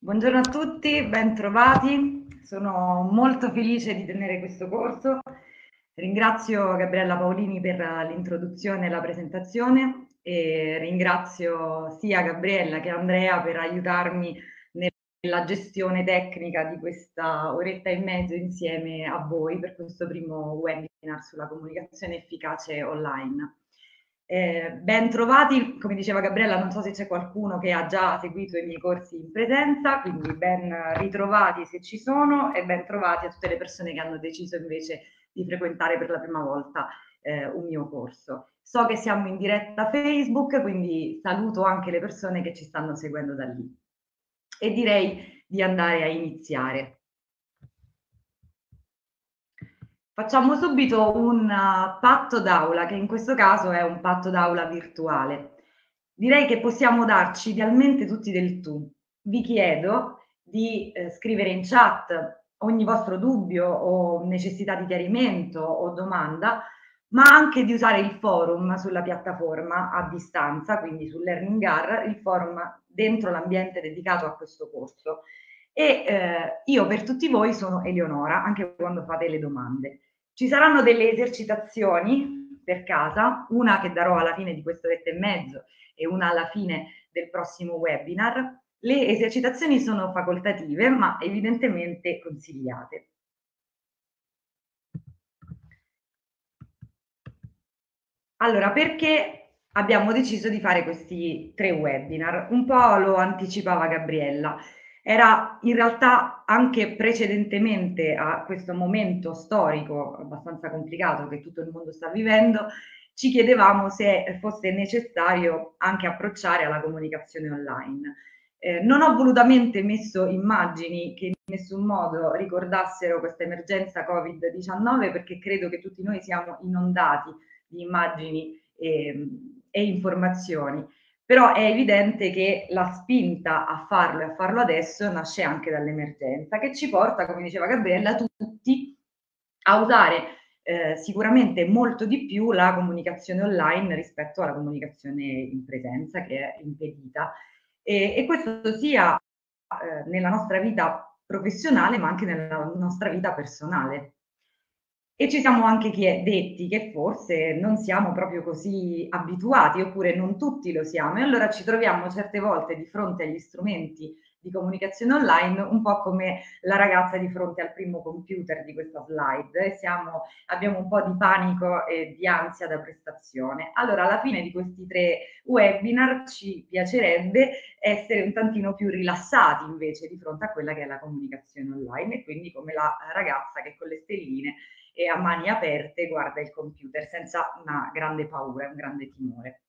Buongiorno a tutti, bentrovati. Sono molto felice di tenere questo corso. Ringrazio Gabriella Paolini per l'introduzione e la presentazione e ringrazio sia Gabriella che Andrea per aiutarmi nella gestione tecnica di questa oretta e mezzo insieme a voi per questo primo webinar sulla comunicazione efficace online. Ben trovati, come diceva Gabriella, non so se c'è qualcuno che ha già seguito i miei corsi in presenza, quindi ben ritrovati se ci sono e ben trovati a tutte le persone che hanno deciso invece di frequentare per la prima volta un mio corso. So che siamo in diretta Facebook, quindi saluto anche le persone che ci stanno seguendo da lì. E direi di andare a iniziare. Facciamo subito un patto d'aula, che in questo caso è un patto d'aula virtuale. Direi che possiamo darci idealmente tutti del tu. Vi chiedo di scrivere in chat ogni vostro dubbio o necessità di chiarimento o domanda, ma anche di usare il forum sulla piattaforma a distanza, quindi sul LearningAR, il forum dentro l'ambiente dedicato a questo corso. E io per tutti voi sono Eleonora, anche quando fate le domande. Ci saranno delle esercitazioni per casa, una che darò alla fine di questo oretta e mezzo e una alla fine del prossimo webinar. Le esercitazioni sono facoltative, ma evidentemente consigliate. Allora, perché abbiamo deciso di fare questi 3 webinar? Un po' lo anticipava Gabriella. Era in realtà anche precedentemente a questo momento storico abbastanza complicato che tutto il mondo sta vivendo, ci chiedevamo se fosse necessario anche approcciare alla comunicazione online. Non ho volutamente messo immagini che in nessun modo ricordassero questa emergenza Covid-19 perché credo che tutti noi siamo inondati di immagini e informazioni. Però è evidente che la spinta a farlo e a farlo adesso nasce anche dall'emergenza, che ci porta, come diceva Gabriella, tutti a usare sicuramente molto di più la comunicazione online rispetto alla comunicazione in presenza, che è impedita. E questo sia nella nostra vita professionale, ma anche nella nostra vita personale. E ci siamo anche detti che forse non siamo proprio così abituati, oppure non tutti lo siamo, e allora ci troviamo certe volte di fronte agli strumenti di comunicazione online un po' come la ragazza di fronte al primo computer di questa slide, e abbiamo un po' di panico e di ansia da prestazione. Allora, alla fine di questi 3 webinar ci piacerebbe essere un tantino più rilassati invece di fronte a quella che è la comunicazione online, e quindi come la ragazza che con le stelline e a mani aperte guarda il computer senza una grande paura, un grande timore.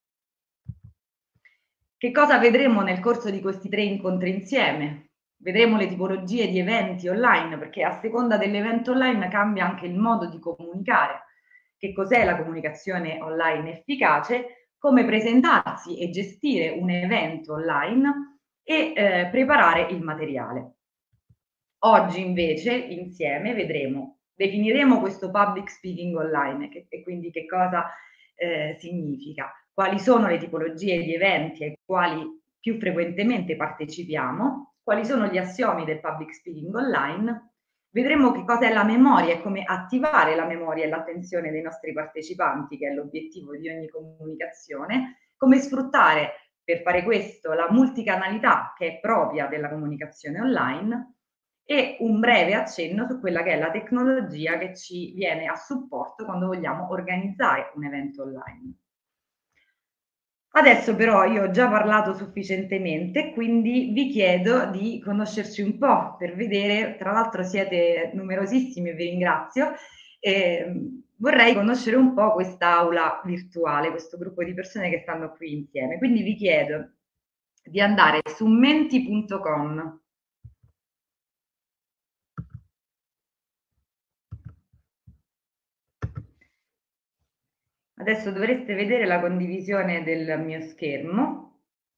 Che cosa vedremo nel corso di questi 3 incontri insieme? Vedremo le tipologie di eventi online, perché a seconda dell'evento online cambia anche il modo di comunicare. Che cos'è la comunicazione online efficace? Come presentarsi e gestire un evento online e preparare il materiale. Oggi invece insieme definiremo questo public speaking online e quindi che cosa significa, quali sono le tipologie di eventi ai quali più frequentemente partecipiamo, quali sono gli assiomi del public speaking online, vedremo che cosa è la memoria e come attivare la memoria e l'attenzione dei nostri partecipanti, che è l'obiettivo di ogni comunicazione, come sfruttare per fare questo la multicanalità che è propria della comunicazione online e un breve accenno su quella che è la tecnologia che ci viene a supporto quando vogliamo organizzare un evento online. Adesso però io ho già parlato sufficientemente, quindi vi chiedo di conoscerci un po' per vedere, tra l'altro siete numerosissimi e vi ringrazio, vorrei conoscere un po' quest'aula virtuale, questo gruppo di persone che stanno qui insieme. Quindi vi chiedo di andare su menti.com. Adesso dovreste vedere la condivisione del mio schermo.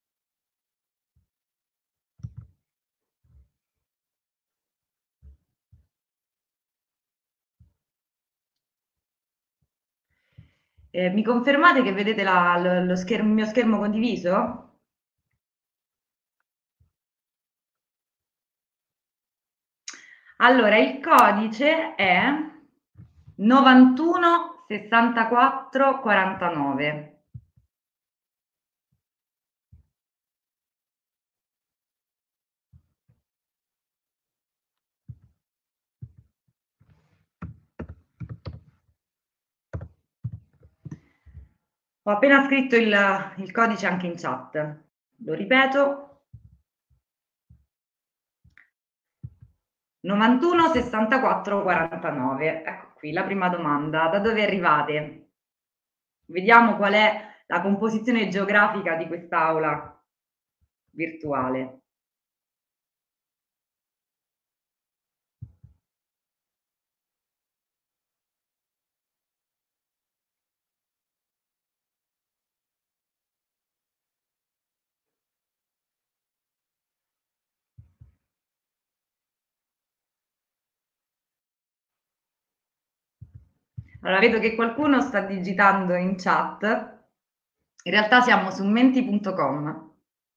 Mi confermate che vedete il mio schermo condiviso? Allora, il codice è 91 64 49. Ho appena scritto il codice anche in chat. Lo ripeto: 91 64 49. Ecco qui la prima domanda. Da dove arrivate? Vediamo qual è la composizione geografica di quest'aula virtuale. Allora, vedo che qualcuno sta digitando in chat. In realtà siamo su menti.com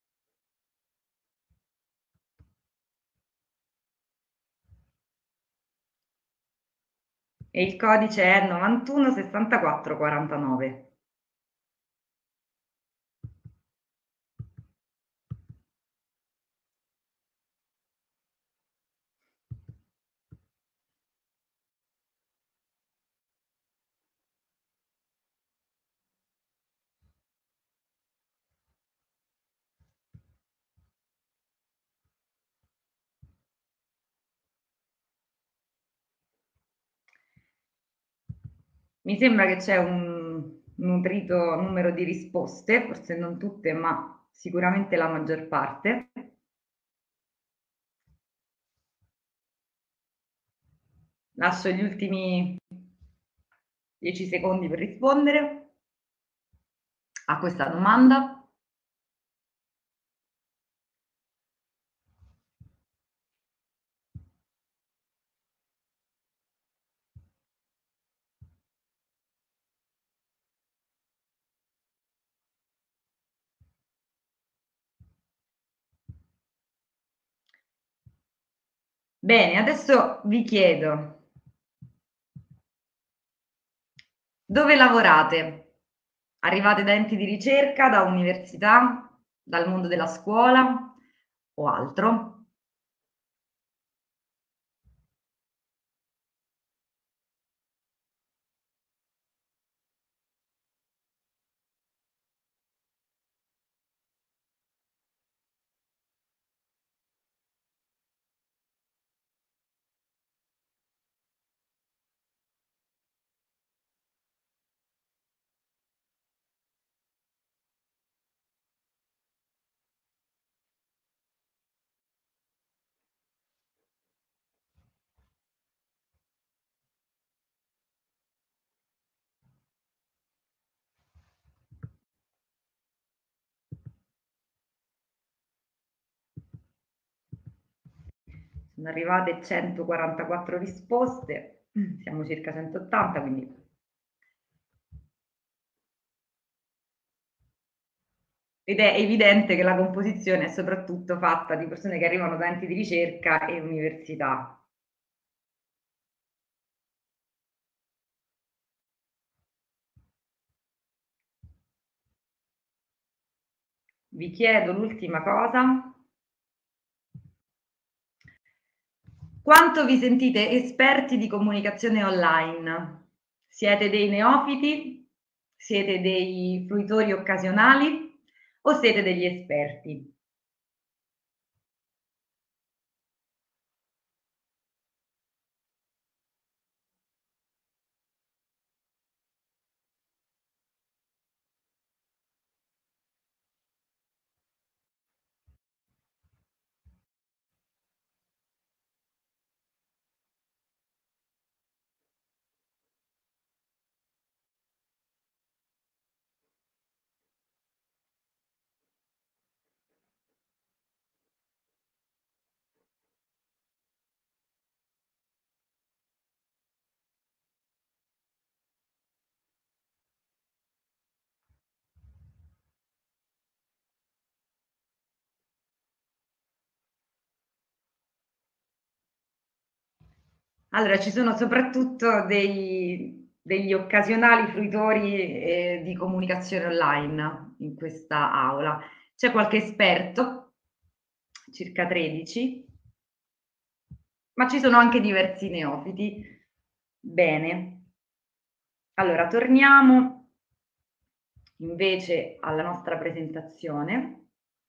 e il codice è 91 64 49. Mi sembra che c'è un nutrito numero di risposte, forse non tutte, ma sicuramente la maggior parte. Lascio gli ultimi 10 secondi per rispondere a questa domanda. Bene, adesso vi chiedo, dove lavorate? Arrivate da enti di ricerca, da università, dal mondo della scuola o altro? Sono arrivate 144 risposte, siamo circa 180, quindi ed è evidente che la composizione è soprattutto fatta di persone che arrivano da enti di ricerca e università. Vi chiedo l'ultima cosa. Quanto vi sentite esperti di comunicazione online? Siete dei neofiti? Siete dei fruitori occasionali? O siete degli esperti? Allora, ci sono soprattutto degli occasionali fruitori di comunicazione online in questa aula. C'è qualche esperto, circa 13, ma ci sono anche diversi neofiti. Bene, allora torniamo invece alla nostra presentazione.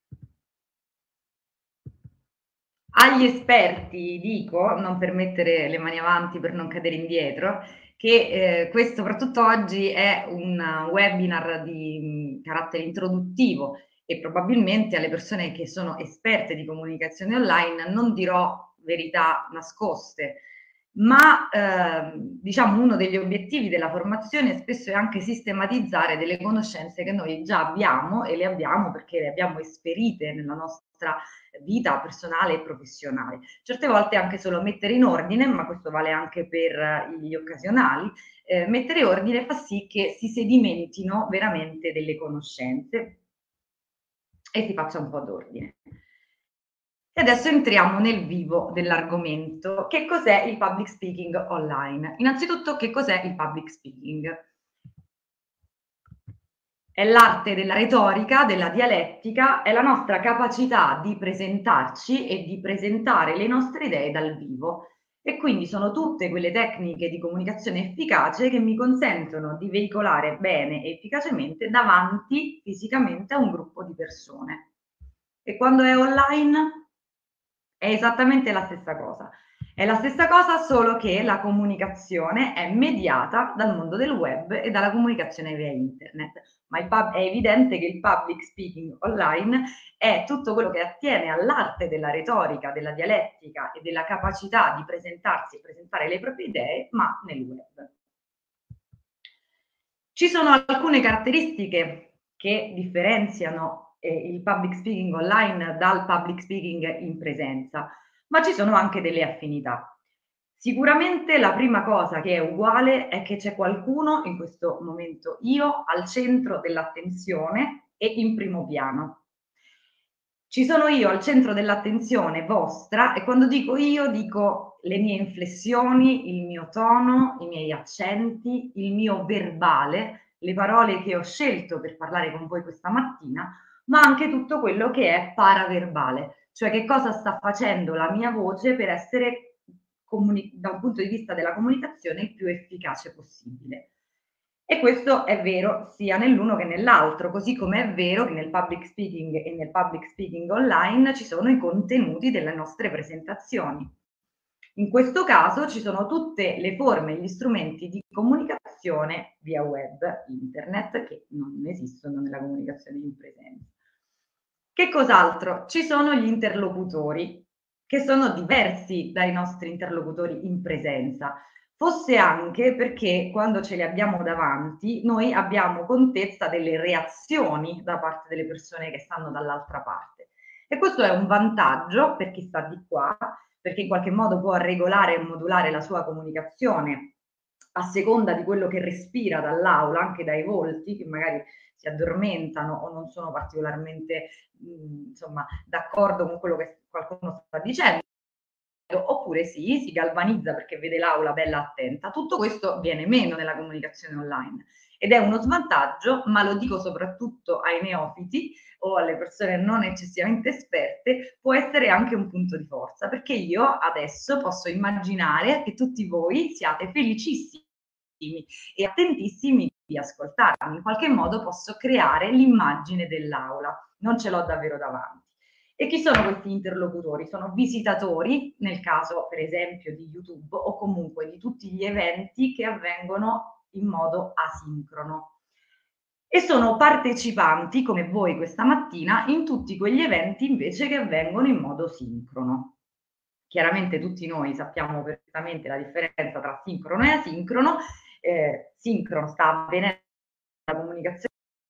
Agli esperti dico, non per mettere le mani avanti per non cadere indietro, che questo soprattutto oggi è un webinar di carattere introduttivo e probabilmente alle persone che sono esperte di comunicazione online non dirò verità nascoste, ma diciamo uno degli obiettivi della formazione spesso è anche sistematizzare delle conoscenze che noi già abbiamo e le abbiamo perché le abbiamo esperite nella nostra vita personale e professionale. Certe volte anche solo mettere in ordine, ma questo vale anche per gli occasionali, mettere ordine fa sì che si sedimentino veramente delle conoscenze e si faccia un po' d'ordine. E adesso entriamo nel vivo dell'argomento. Che cos'è il public speaking online? Innanzitutto, che cos'è il public speaking? È l'arte della retorica, della dialettica, è la nostra capacità di presentarci e di presentare le nostre idee dal vivo. E quindi sono tutte quelle tecniche di comunicazione efficace che mi consentono di veicolare bene e efficacemente davanti fisicamente a un gruppo di persone. E quando è online è esattamente la stessa cosa. È la stessa cosa, solo che la comunicazione è mediata dal mondo del web e dalla comunicazione via internet. Ma è evidente che il public speaking online è tutto quello che attiene all'arte della retorica, della dialettica e della capacità di presentarsi e presentare le proprie idee, ma nel web. Ci sono alcune caratteristiche che differenziano il public speaking online dal public speaking in presenza, ma ci sono anche delle affinità. Sicuramente la prima cosa che è uguale è che c'è qualcuno, in questo momento io, al centro dell'attenzione e in primo piano. Ci sono io al centro dell'attenzione vostra e quando dico io dico le mie inflessioni, il mio tono, i miei accenti, il mio verbale, le parole che ho scelto per parlare con voi questa mattina, ma anche tutto quello che è paraverbale, cioè che cosa sta facendo la mia voce per essere da un punto di vista della comunicazione il più efficace possibile. E questo è vero sia nell'uno che nell'altro, così come è vero che nel public speaking e nel public speaking online ci sono i contenuti delle nostre presentazioni. In questo caso ci sono tutte le forme e gli strumenti di comunicazione via web, internet, che non esistono nella comunicazione in presenza. Che cos'altro? Ci sono gli interlocutori, che sono diversi dai nostri interlocutori in presenza. Fosse anche perché quando ce li abbiamo davanti, noi abbiamo contezza delle reazioni da parte delle persone che stanno dall'altra parte. E questo è un vantaggio per chi sta di qua, perché in qualche modo può regolare e modulare la sua comunicazione a seconda di quello che respira dall'aula, anche dai volti, che magari si addormentano o non sono particolarmente insomma, d'accordo con quello che qualcuno sta dicendo, oppure sì, si galvanizza perché vede l'aula bella attenta. Tutto questo viene meno nella comunicazione online ed è uno svantaggio, ma lo dico soprattutto ai neofiti o alle persone non eccessivamente esperte, può essere anche un punto di forza, perché io adesso posso immaginare che tutti voi siate felicissimi e attentissimi di ascoltarmi. In qualche modo posso creare l'immagine dell'aula, non ce l'ho davvero davanti. E chi sono questi interlocutori? Sono visitatori, nel caso per esempio di YouTube o comunque di tutti gli eventi che avvengono in modo asincrono. E sono partecipanti, come voi questa mattina, in tutti quegli eventi invece che avvengono in modo sincrono. Chiaramente tutti noi sappiamo perfettamente la differenza tra sincrono e asincrono. Sincrono sta avvenendo la comunicazione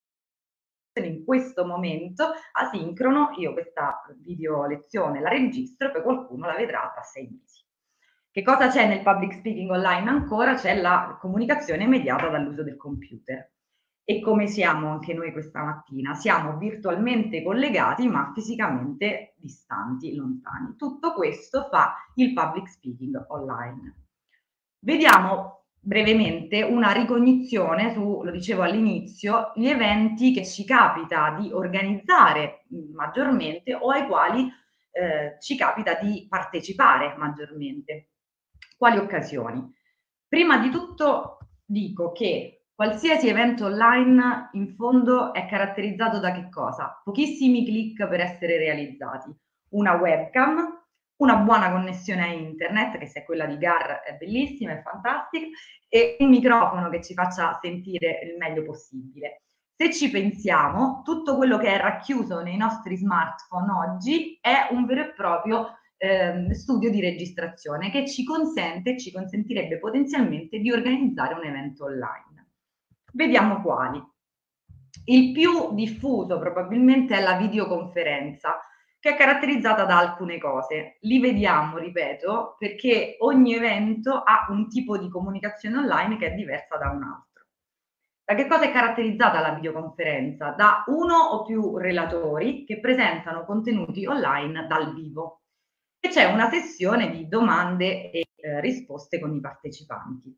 in questo momento, asincrono io questa video lezione la registro e poi qualcuno la vedrà tra 6 mesi. Che cosa c'è nel public speaking online ancora? C'è la comunicazione mediata dall'uso del computer. E come siamo anche noi questa mattina? Siamo virtualmente collegati ma fisicamente distanti, lontani. Tutto questo fa il public speaking online. Vediamo brevemente una ricognizione su, lo dicevo all'inizio, gli eventi che ci capita di organizzare maggiormente o ai quali ci capita di partecipare maggiormente. Quali occasioni? Prima di tutto dico che qualsiasi evento online in fondo è caratterizzato da che cosa? Pochissimi click per essere realizzati, una webcam, una buona connessione a internet, che se è quella di GAR è bellissima, è fantastica, e un microfono che ci faccia sentire il meglio possibile. Se ci pensiamo, tutto quello che è racchiuso nei nostri smartphone oggi è un vero e proprio studio di registrazione che ci consente, ci consentirebbe potenzialmente di organizzare un evento online. Vediamo quali. Il più diffuso probabilmente è la videoconferenza, che è caratterizzata da alcune cose. Li vediamo, ripeto, perché ogni evento ha un tipo di comunicazione online che è diversa da un altro. Da che cosa è caratterizzata la videoconferenza? Da uno o più relatori che presentano contenuti online dal vivo. E c'è una sessione di domande e risposte con i partecipanti.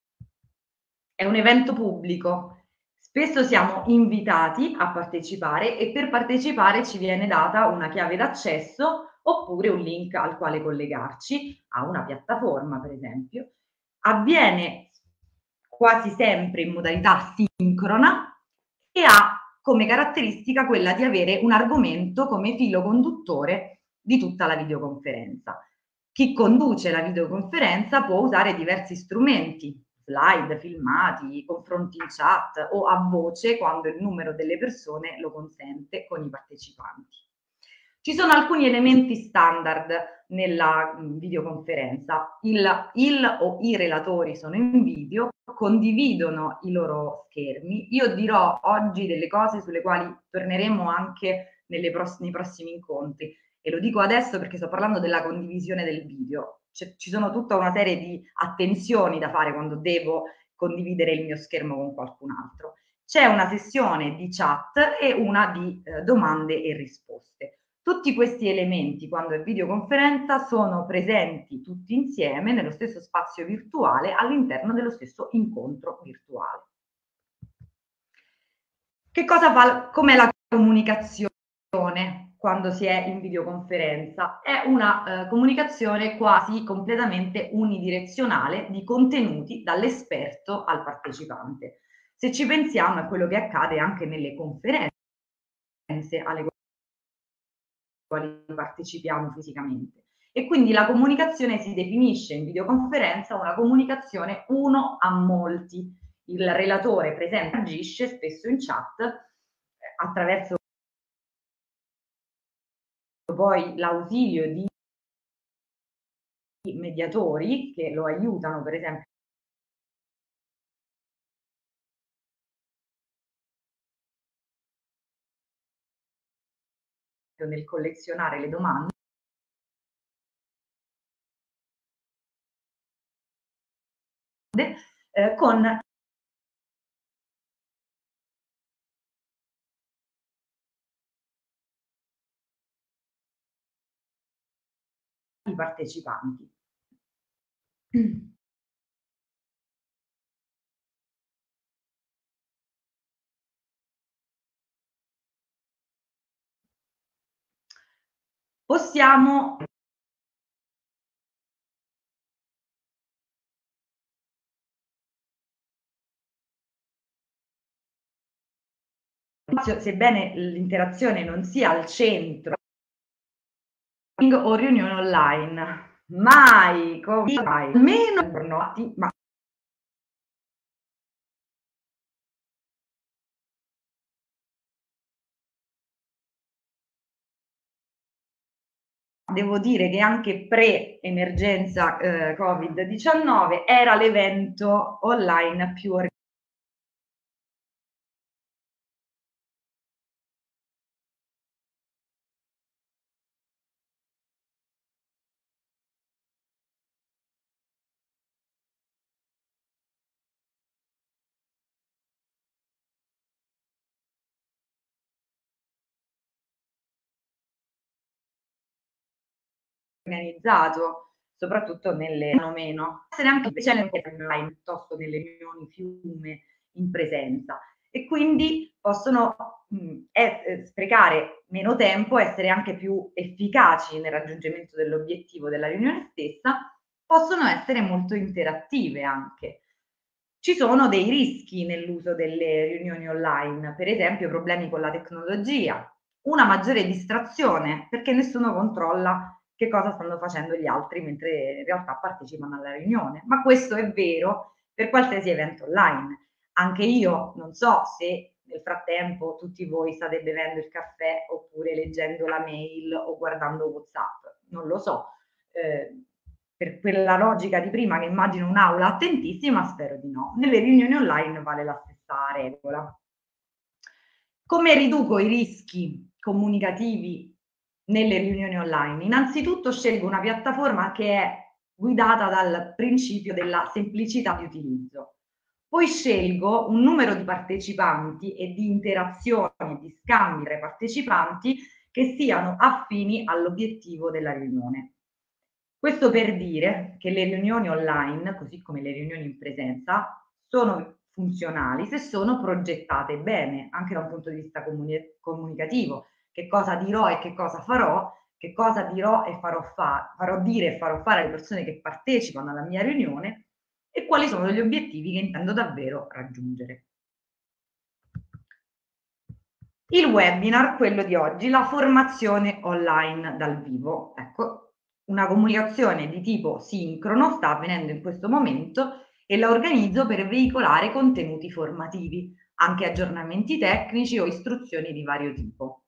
È un evento pubblico, spesso siamo invitati a partecipare e per partecipare ci viene data una chiave d'accesso oppure un link al quale collegarci a una piattaforma, per esempio. Avviene quasi sempre in modalità sincrona e ha come caratteristica quella di avere un argomento come filo conduttore di tutta la videoconferenza. Chi conduce la videoconferenza può usare diversi strumenti, slide, filmati, confronti in chat o a voce quando il numero delle persone lo consente con i partecipanti. Ci sono alcuni elementi standard nella videoconferenza. Il o i relatori sono in video, condividono i loro schermi. Io dirò oggi delle cose sulle quali torneremo anche nei prossimi incontri e lo dico adesso perché sto parlando della condivisione del video. Ci sono tutta una serie di attenzioni da fare quando devo condividere il mio schermo con qualcun altro. C'è una sessione di chat e una di domande e risposte. Tutti questi elementi, quando è videoconferenza, sono presenti tutti insieme nello stesso spazio virtuale all'interno dello stesso incontro virtuale. Che cosa fa? Com'è la comunicazione quando si è in videoconferenza? È una comunicazione quasi completamente unidirezionale di contenuti dall'esperto al partecipante. Se ci pensiamo è quello che accade anche nelle conferenze alle quali partecipiamo fisicamente. E quindi la comunicazione si definisce in videoconferenza una comunicazione uno a molti. Il relatore presente agisce spesso in chat attraverso poi l'ausilio di mediatori che lo aiutano, per esempio, nel collezionare le domande con i partecipanti. Possiamo sebbene l'interazione non sia al centro o riunione online, mai, almeno ma devo dire che anche pre-emergenza Covid-19 era l'evento online più organizzato, soprattutto nelle no meno, essere anche specialmente online piuttosto nelle riunioni fiume in presenza e quindi possono sprecare meno tempo, essere anche più efficaci nel raggiungimento dell'obiettivo della riunione stessa, possono essere molto interattive anche. Ci sono dei rischi nell'uso delle riunioni online, per esempio problemi con la tecnologia, una maggiore distrazione perché nessuno controlla che cosa stanno facendo gli altri mentre in realtà partecipano alla riunione. Ma questo è vero per qualsiasi evento online. Anche io non so se nel frattempo tutti voi state bevendo il caffè oppure leggendo la mail o guardando WhatsApp, non lo so. Per quella logica di prima che immagino un'aula attentissima, spero di no. Nelle riunioni online vale la stessa regola. Come riduco i rischi comunicativi nelle riunioni online? Innanzitutto scelgo una piattaforma che è guidata dal principio della semplicità di utilizzo. Poi scelgo un numero di partecipanti e di interazioni, di scambi tra i partecipanti che siano affini all'obiettivo della riunione. Questo per dire che le riunioni online, così come le riunioni in presenza, sono funzionali se sono progettate bene, anche da un punto di vista comunicativo. Che cosa dirò e che cosa farò, che cosa dirò e farò dire e farò fare alle persone che partecipano alla mia riunione e quali sono gli obiettivi che intendo davvero raggiungere. Il webinar, quello di oggi, la formazione online dal vivo. Ecco, una comunicazione di tipo sincrono sta avvenendo in questo momento e la organizzo per veicolare contenuti formativi, anche aggiornamenti tecnici o istruzioni di vario tipo.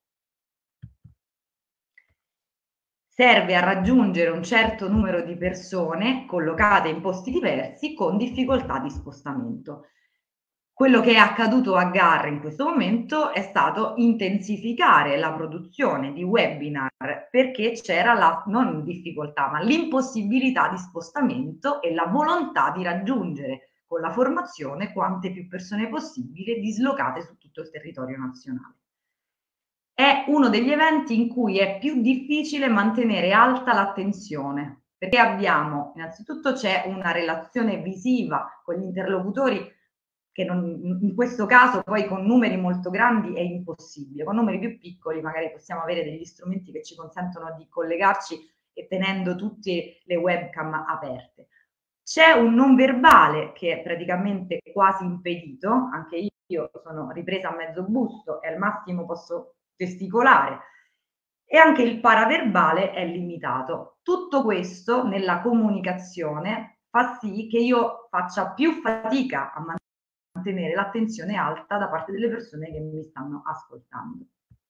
Serve a raggiungere un certo numero di persone collocate in posti diversi con difficoltà di spostamento. Quello che è accaduto a GAR in questo momento è stato intensificare la produzione di webinar perché c'era la non difficoltà, ma l'impossibilità di spostamento e la volontà di raggiungere con la formazione quante più persone possibile dislocate su tutto il territorio nazionale. È uno degli eventi in cui è più difficile mantenere alta l'attenzione, perché abbiamo, innanzitutto c'è una relazione visiva con gli interlocutori che non, in questo caso poi con numeri molto grandi è impossibile, con numeri più piccoli magari possiamo avere degli strumenti che ci consentono di collegarci e tenendo tutte le webcam aperte. C'è un non verbale che è praticamente quasi impedito, anche io sono ripresa a mezzo busto e al massimo posso gesticolare, e anche il paraverbale è limitato. Tutto questo nella comunicazione fa sì che io faccia più fatica a mantenere l'attenzione alta da parte delle persone che mi stanno ascoltando.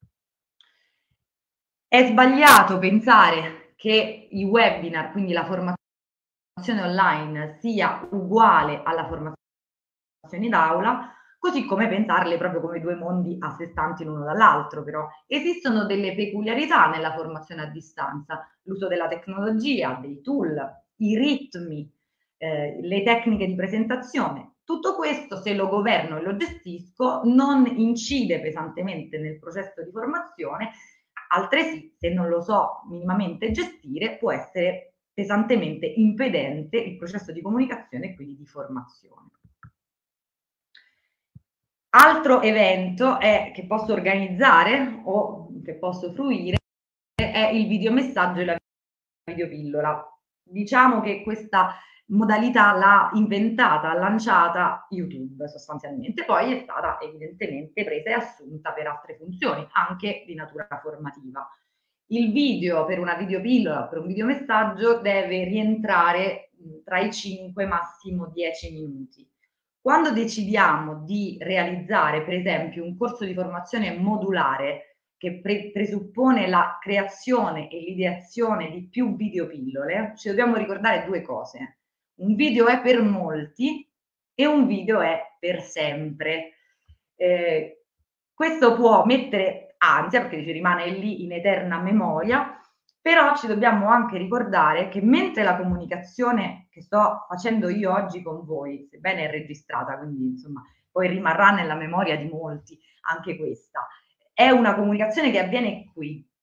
È sbagliato pensare che i webinar, quindi la formazione online, sia uguale alla formazione in aula, così come pensarle proprio come due mondi a sé stanti l'uno dall'altro, però esistono delle peculiarità nella formazione a distanza, l'uso della tecnologia, dei tool, i ritmi, le tecniche di presentazione. Tutto questo, se lo governo e lo gestisco, non incide pesantemente nel processo di formazione, altresì, se non lo so minimamente gestire, può essere pesantemente impedente il processo di comunicazione e quindi di formazione. Altro evento che posso organizzare o che posso fruire è il videomessaggio e la videopillola. Diciamo che questa modalità l'ha inventata, lanciata YouTube sostanzialmente, poi è stata evidentemente presa e assunta per altre funzioni, anche di natura formativa. Il video per una videopillola, per un videomessaggio, deve rientrare tra i 5 massimo 10 minuti. Quando decidiamo di realizzare, per esempio, un corso di formazione modulare che presuppone la creazione e l'ideazione di più videopillole, ci dobbiamo ricordare due cose. Un video è per molti e un video è per sempre. Questo può mettere ansia perché ci rimane lì in eterna memoria, però ci dobbiamo anche ricordare che mentre la comunicazione che sto facendo io oggi con voi, sebbene è registrata, quindi insomma poi rimarrà nella memoria di molti anche questa, è una comunicazione che avviene qui,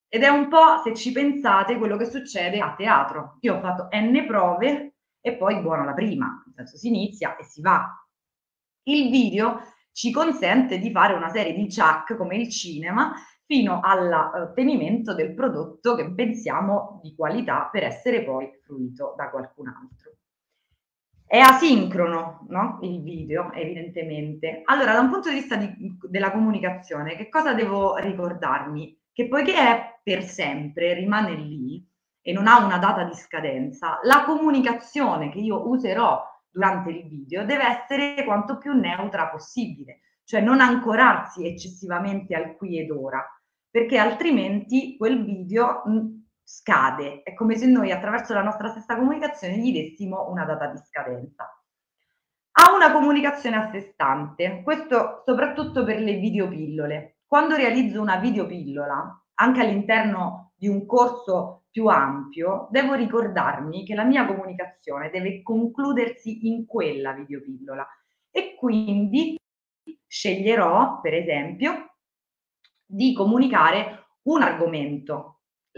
Ed è un po', se ci pensate, quello che succede a teatro. Io ho fatto n prove e poi buona la prima, nel senso si inizia e si va. Il video ci consente di fare una serie di ciak come il cinema fino all'ottenimento del prodotto che pensiamo di qualità per essere poi fruito da qualcun altro. È asincrono, no? Il video, evidentemente. Allora, da un punto di vista della comunicazione, che cosa devo ricordarmi? Che poiché è per sempre, rimane lì e non ha una data di scadenza, la comunicazione che io userò durante il video deve essere quanto più neutra possibile, cioè non ancorarsi eccessivamente al qui ed ora, perché altrimenti quel video scade. È come se noi attraverso la nostra stessa comunicazione gli dessimo una data di scadenza. Ha una comunicazione a sé stante, questo soprattutto per le videopillole. Quando realizzo una videopillola, anche all'interno di un corso più ampio, devo ricordarmi che la mia comunicazione deve concludersi in quella videopillola e quindi sceglierò, per esempio, di comunicare un argomento.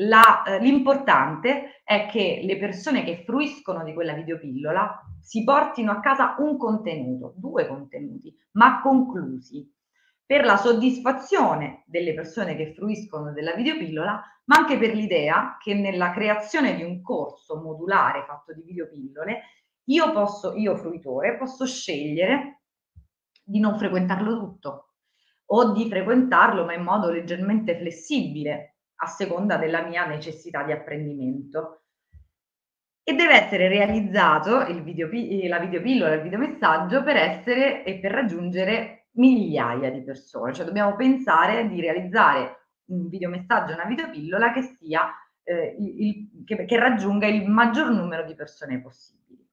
L'importante è che le persone che fruiscono di quella videopillola si portino a casa un contenuto, 2 contenuti, ma conclusi, per la soddisfazione delle persone che fruiscono della videopillola, ma anche per l'idea che nella creazione di un corso modulare fatto di videopillole, io fruitore, posso scegliere di non frequentarlo tutto o di frequentarlo ma in modo leggermente flessibile a seconda della mia necessità di apprendimento. E deve essere realizzato la videopillola, il videomessaggio per essere e per raggiungere migliaia di persone, cioè dobbiamo pensare di realizzare un videomessaggio, una videopillola che sia che raggiunga il maggior numero di persone possibili.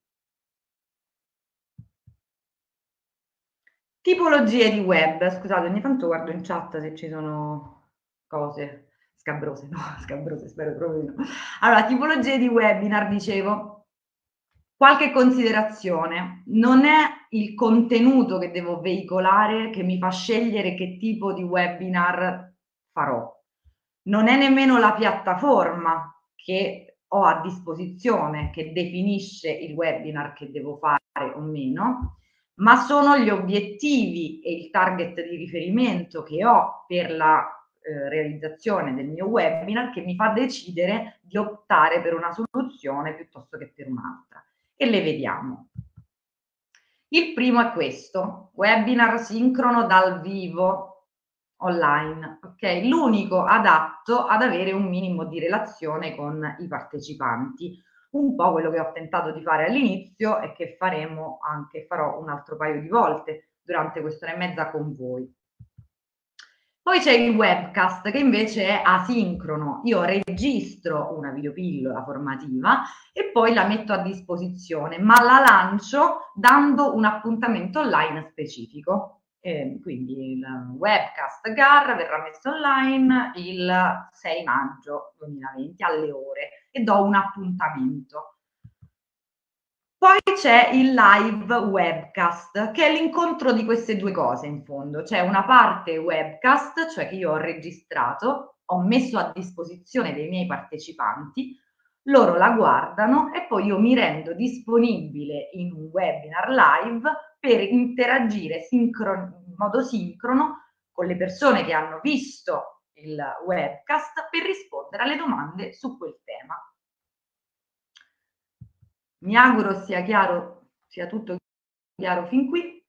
Tipologie di web, scusate, ogni tanto guardo in chat se ci sono cose scabrose, no, scabrose spero proprio di no. Allora, tipologie di webinar, dicevo, qualche considerazione, non è il contenuto che devo veicolare che mi fa scegliere che tipo di webinar farò, non è nemmeno la piattaforma che ho a disposizione che definisce il webinar che devo fare o meno, ma sono gli obiettivi e il target di riferimento che ho per la realizzazione del mio webinar che mi fa decidere di optare per una soluzione piuttosto che per un'altra. E le vediamo. Il primo è questo, webinar sincrono dal vivo online, ok? L'unico adatto ad avere un minimo di relazione con i partecipanti. Un po' quello che ho tentato di fare all'inizio e che farò un altro paio di volte durante quest'ora e mezza con voi. Poi c'è il webcast che invece è asincrono. Io registro una videopillola formativa e poi la metto a disposizione, ma la lancio dando un appuntamento online specifico. Quindi il webcast GAR verrà messo online il 6 maggio 2020 alle ore e do un appuntamento. Poi c'è il live webcast, che è l'incontro di queste due cose in fondo. C'è una parte webcast, cioè che io ho registrato, ho messo a disposizione dei miei partecipanti, loro la guardano e poi io mi rendo disponibile in un webinar live per interagire in modo sincrono con le persone che hanno visto il webcast per rispondere alle domande su quel tema. Mi auguro sia chiaro, sia tutto chiaro fin qui.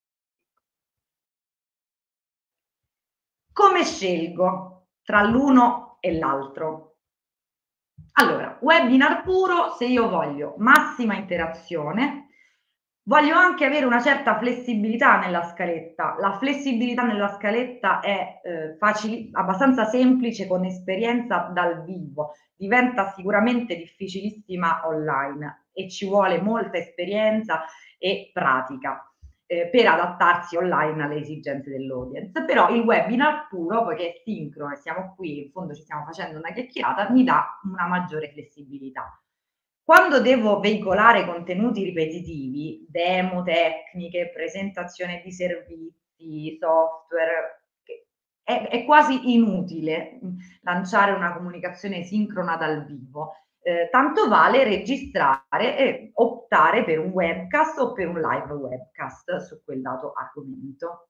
Come scelgo tra l'uno e l'altro? Allora, webinar puro, se io voglio massima interazione, voglio anche avere una certa flessibilità nella scaletta. La flessibilità nella scaletta è abbastanza semplice con esperienza dal vivo, diventa sicuramente difficilissima online e ci vuole molta esperienza e pratica per adattarsi online alle esigenze dell'audience. Però il webinar puro, poiché è sincrono e siamo qui, in fondo ci stiamo facendo una chiacchierata, mi dà una maggiore flessibilità. Quando devo veicolare contenuti ripetitivi, demo tecniche, presentazione di servizi, software, è quasi inutile lanciare una comunicazione sincrona dal vivo. Tanto vale registrare e optare per un webcast o per un live webcast su quel dato argomento.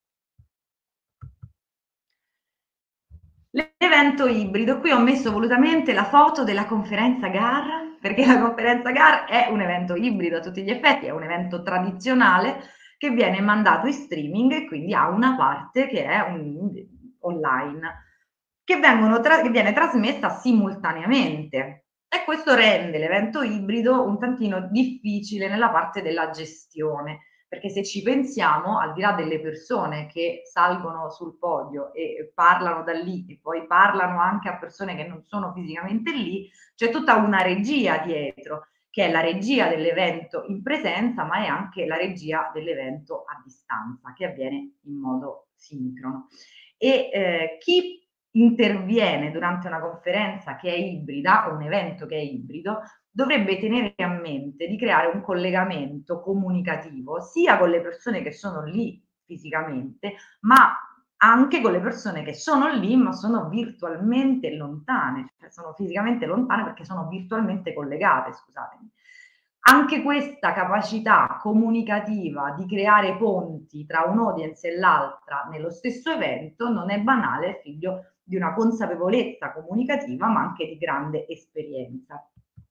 L'evento ibrido, qui ho messo volutamente la foto della conferenza GAR, perché la conferenza GAR è un evento ibrido a tutti gli effetti, è un evento tradizionale che viene mandato in streaming e quindi ha una parte che è online, che viene trasmessa simultaneamente. E questo rende l'evento ibrido un tantino difficile nella parte della gestione, perché se ci pensiamo, al di là delle persone che salgono sul podio e parlano da lì e poi parlano anche a persone che non sono fisicamente lì, c'è tutta una regia dietro, che è la regia dell'evento in presenza, ma è anche la regia dell'evento a distanza, che avviene in modo sincrono. E chi interviene durante una conferenza che è ibrida, o un evento che è ibrido, dovrebbe tenere a mente di creare un collegamento comunicativo sia con le persone che sono lì fisicamente, ma anche con le persone che sono lì ma sono virtualmente lontane, cioè sono fisicamente lontane perché sono virtualmente collegate, scusatemi. Anche questa capacità comunicativa di creare ponti tra un'audience e l'altra nello stesso evento non è banale, è figlio di una consapevolezza comunicativa ma anche di grande esperienza.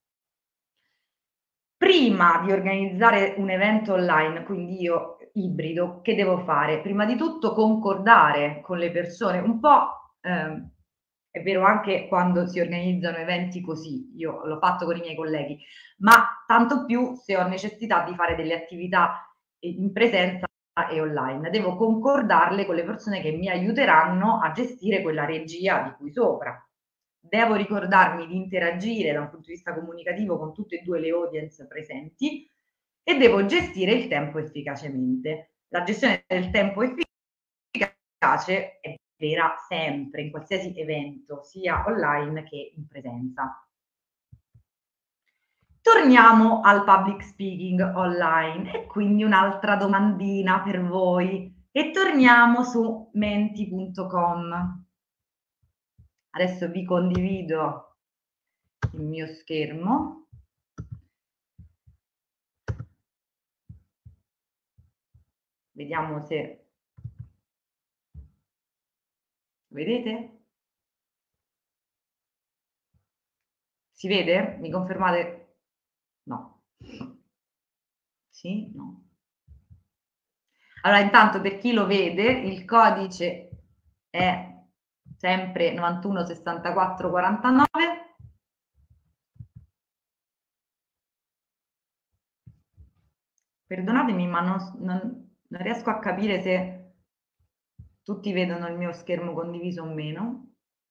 Prima di organizzare un evento online, quindi io ibrido, che devo fare? Prima di tutto concordare con le persone, un po' è vero anche quando si organizzano eventi così, io l'ho fatto con i miei colleghi, ma tanto più se ho necessità di fare delle attività in presenza e online. Devo concordarle con le persone che mi aiuteranno a gestire quella regia di cui sopra. Devo ricordarmi di interagire da un punto di vista comunicativo con tutte e due le audience presenti e devo gestire il tempo efficacemente. La gestione del tempo efficace è vera sempre, in qualsiasi evento, sia online che in presenza. Torniamo al public speaking online e quindi un'altra domandina per voi e torniamo su menti.com. Adesso vi condivido il mio schermo. Vediamo se vedete? Si vede? Mi confermate? No. Sì? No. Allora, intanto per chi lo vede, il codice è sempre 91 64 49. Perdonatemi, ma non riesco a capire se tutti vedono il mio schermo condiviso o meno.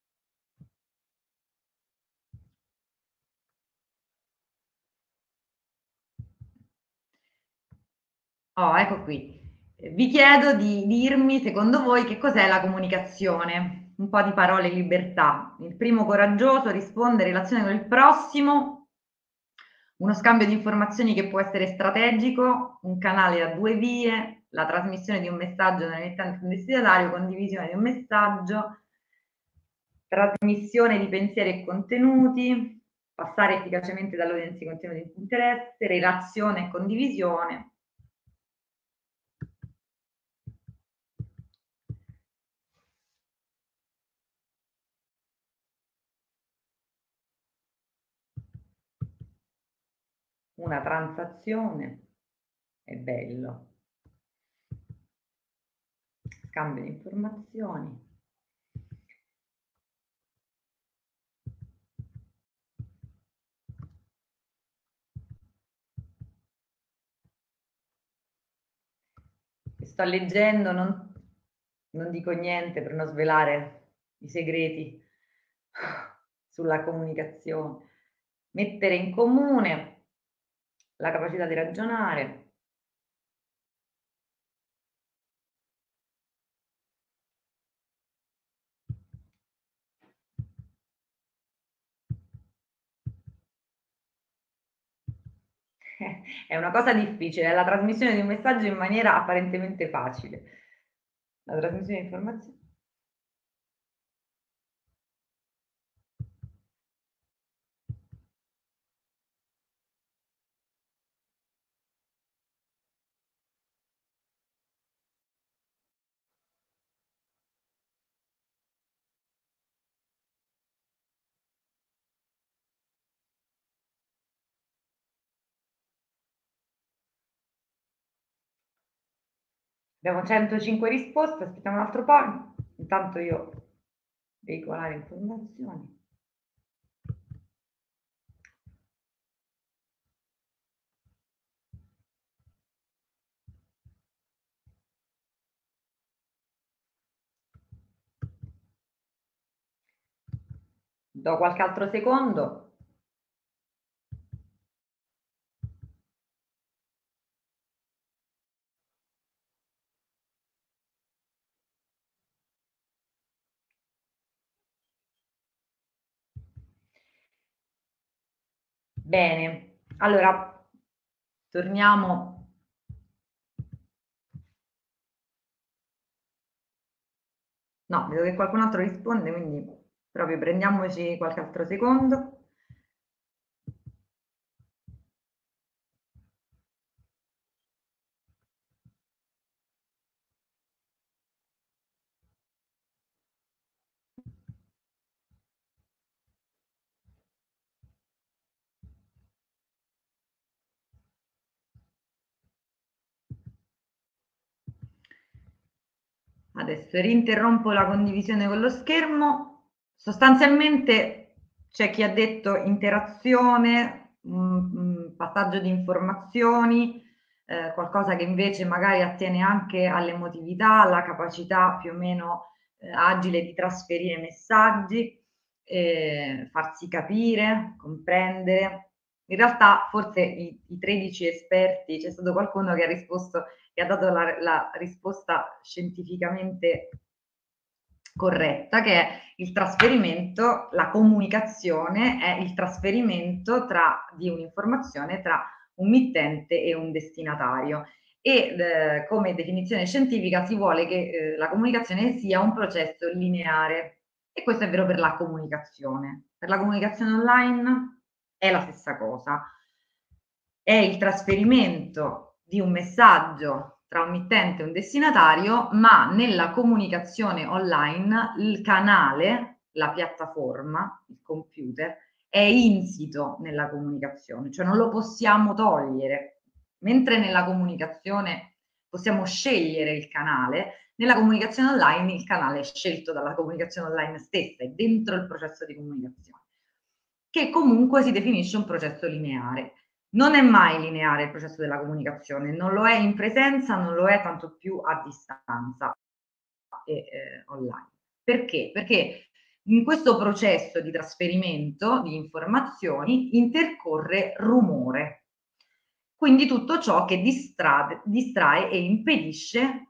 Oh, ecco qui. Vi chiedo di dirmi, secondo voi, che cos'è la comunicazione? Un po' di parole in libertà. Il primo coraggioso risponde relazione con il prossimo, uno scambio di informazioni che può essere strategico, un canale a due vie, la trasmissione di un messaggio nell'emittente destinatario, condivisione di un messaggio, trasmissione di pensieri e contenuti, passare efficacemente dall'audience di contenuti di interesse, relazione e condivisione. Una transazione, è bello, scambio di informazioni. Sto leggendo, non dico niente per non svelare i segreti sulla comunicazione. Mettere in comune la capacità di ragionare. È una cosa difficile, è la trasmissione di un messaggio in maniera apparentemente facile. La trasmissione di informazioni. Abbiamo 105 risposte, aspettiamo un altro po'. Intanto io veicolare informazioni. Do qualche altro secondo. Bene, allora torniamo. No, vedo che qualcun altro risponde, quindi proprio prendiamoci qualche altro secondo. Adesso rinterrompo la condivisione con lo schermo. Sostanzialmente c'è chi ha detto interazione, passaggio di informazioni, qualcosa che invece magari attiene anche all'emotività, alla capacità più o meno agile di trasferire messaggi, farsi capire, comprendere. In realtà forse i 13 esperti, c'è stato qualcuno che ha risposto, che ha dato la risposta scientificamente corretta, che è il trasferimento, la comunicazione è il trasferimento di un'informazione tra un mittente e un destinatario. E come definizione scientifica si vuole che la comunicazione sia un processo lineare. E questo è vero per la comunicazione. Per la comunicazione online è la stessa cosa. È il trasferimento di un messaggio tra un mittente e un destinatario, ma nella comunicazione online il canale, la piattaforma, il computer, è insito nella comunicazione, cioè non lo possiamo togliere. Mentre nella comunicazione possiamo scegliere il canale, nella comunicazione online il canale è scelto dalla comunicazione online stessa, è dentro il processo di comunicazione, che comunque si definisce un processo lineare. Non è mai lineare il processo della comunicazione, non lo è in presenza, non lo è tanto più a distanza e online. Perché? Perché in questo processo di trasferimento di informazioni intercorre rumore, quindi tutto ciò che distrae e impedisce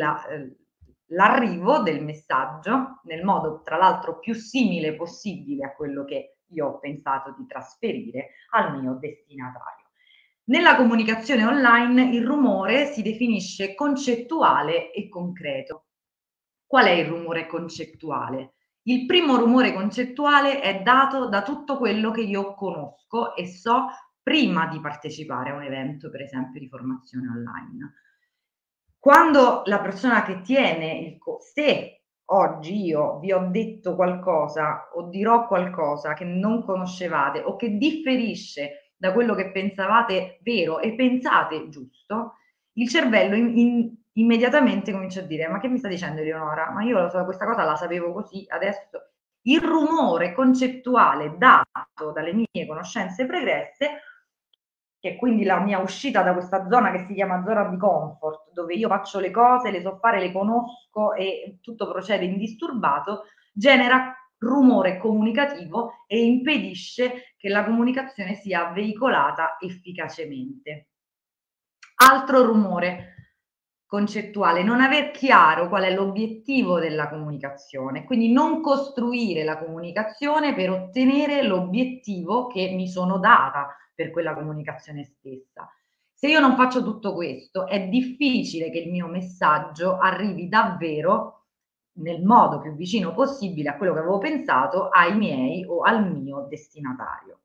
l'arrivo del messaggio nel modo tra l'altro più simile possibile a quello che io ho pensato di trasferire al mio destinatario. Nella comunicazione online il rumore si definisce concettuale e concreto. Qual è il rumore concettuale? Il primo rumore concettuale è dato da tutto quello che io conosco e so prima di partecipare a un evento, per esempio, di formazione online. Quando la persona che tiene se oggi io vi ho detto qualcosa o dirò qualcosa che non conoscevate o che differisce da quello che pensavate vero e pensate giusto, il cervello immediatamente comincia a dire: ma che mi sta dicendo Eleonora? Ma io questa cosa la sapevo così, adesso il rumore concettuale dato dalle mie conoscenze pregresse, che è quindi la mia uscita da questa zona che si chiama zona di comfort, dove io faccio le cose, le so fare, le conosco e tutto procede indisturbato, genera rumore comunicativo e impedisce che la comunicazione sia veicolata efficacemente. Altro rumore concettuale, non aver chiaro qual è l'obiettivo della comunicazione, quindi non costruire la comunicazione per ottenere l'obiettivo che mi sono data per quella comunicazione stessa. Se io non faccio tutto questo, è difficile che il mio messaggio arrivi davvero nel modo più vicino possibile a quello che avevo pensato ai miei o al mio destinatario.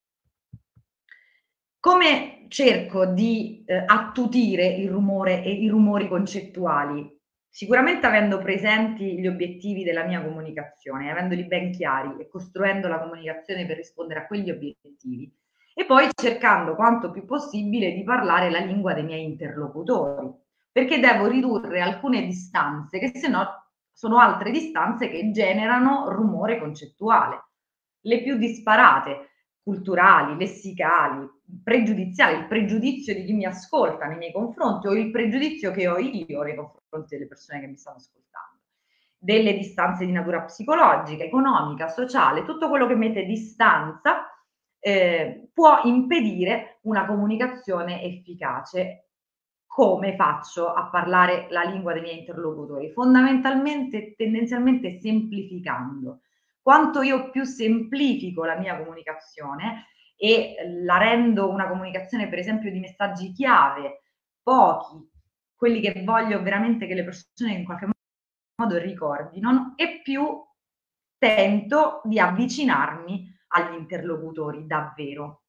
Come cerco di attutire il rumore e i rumori concettuali? Sicuramente avendo presenti gli obiettivi della mia comunicazione, avendoli ben chiari e costruendo la comunicazione per rispondere a quegli obiettivi. E poi cercando quanto più possibile di parlare la lingua dei miei interlocutori, perché devo ridurre alcune distanze che se no sono altre distanze che generano rumore concettuale, le più disparate, culturali, lessicali, pregiudiziali, il pregiudizio di chi mi ascolta nei miei confronti o il pregiudizio che ho io nei confronti delle persone che mi stanno ascoltando, delle distanze di natura psicologica, economica, sociale, tutto quello che mette distanza può impedire una comunicazione efficace. Come faccio a parlare la lingua dei miei interlocutori? Fondamentalmente, tendenzialmente semplificando. Quanto io più semplifico la mia comunicazione e la rendo una comunicazione, per esempio, di messaggi chiave, pochi, quelli che voglio veramente che le persone in qualche modo ricordino, e più tento di avvicinarmi agli interlocutori davvero.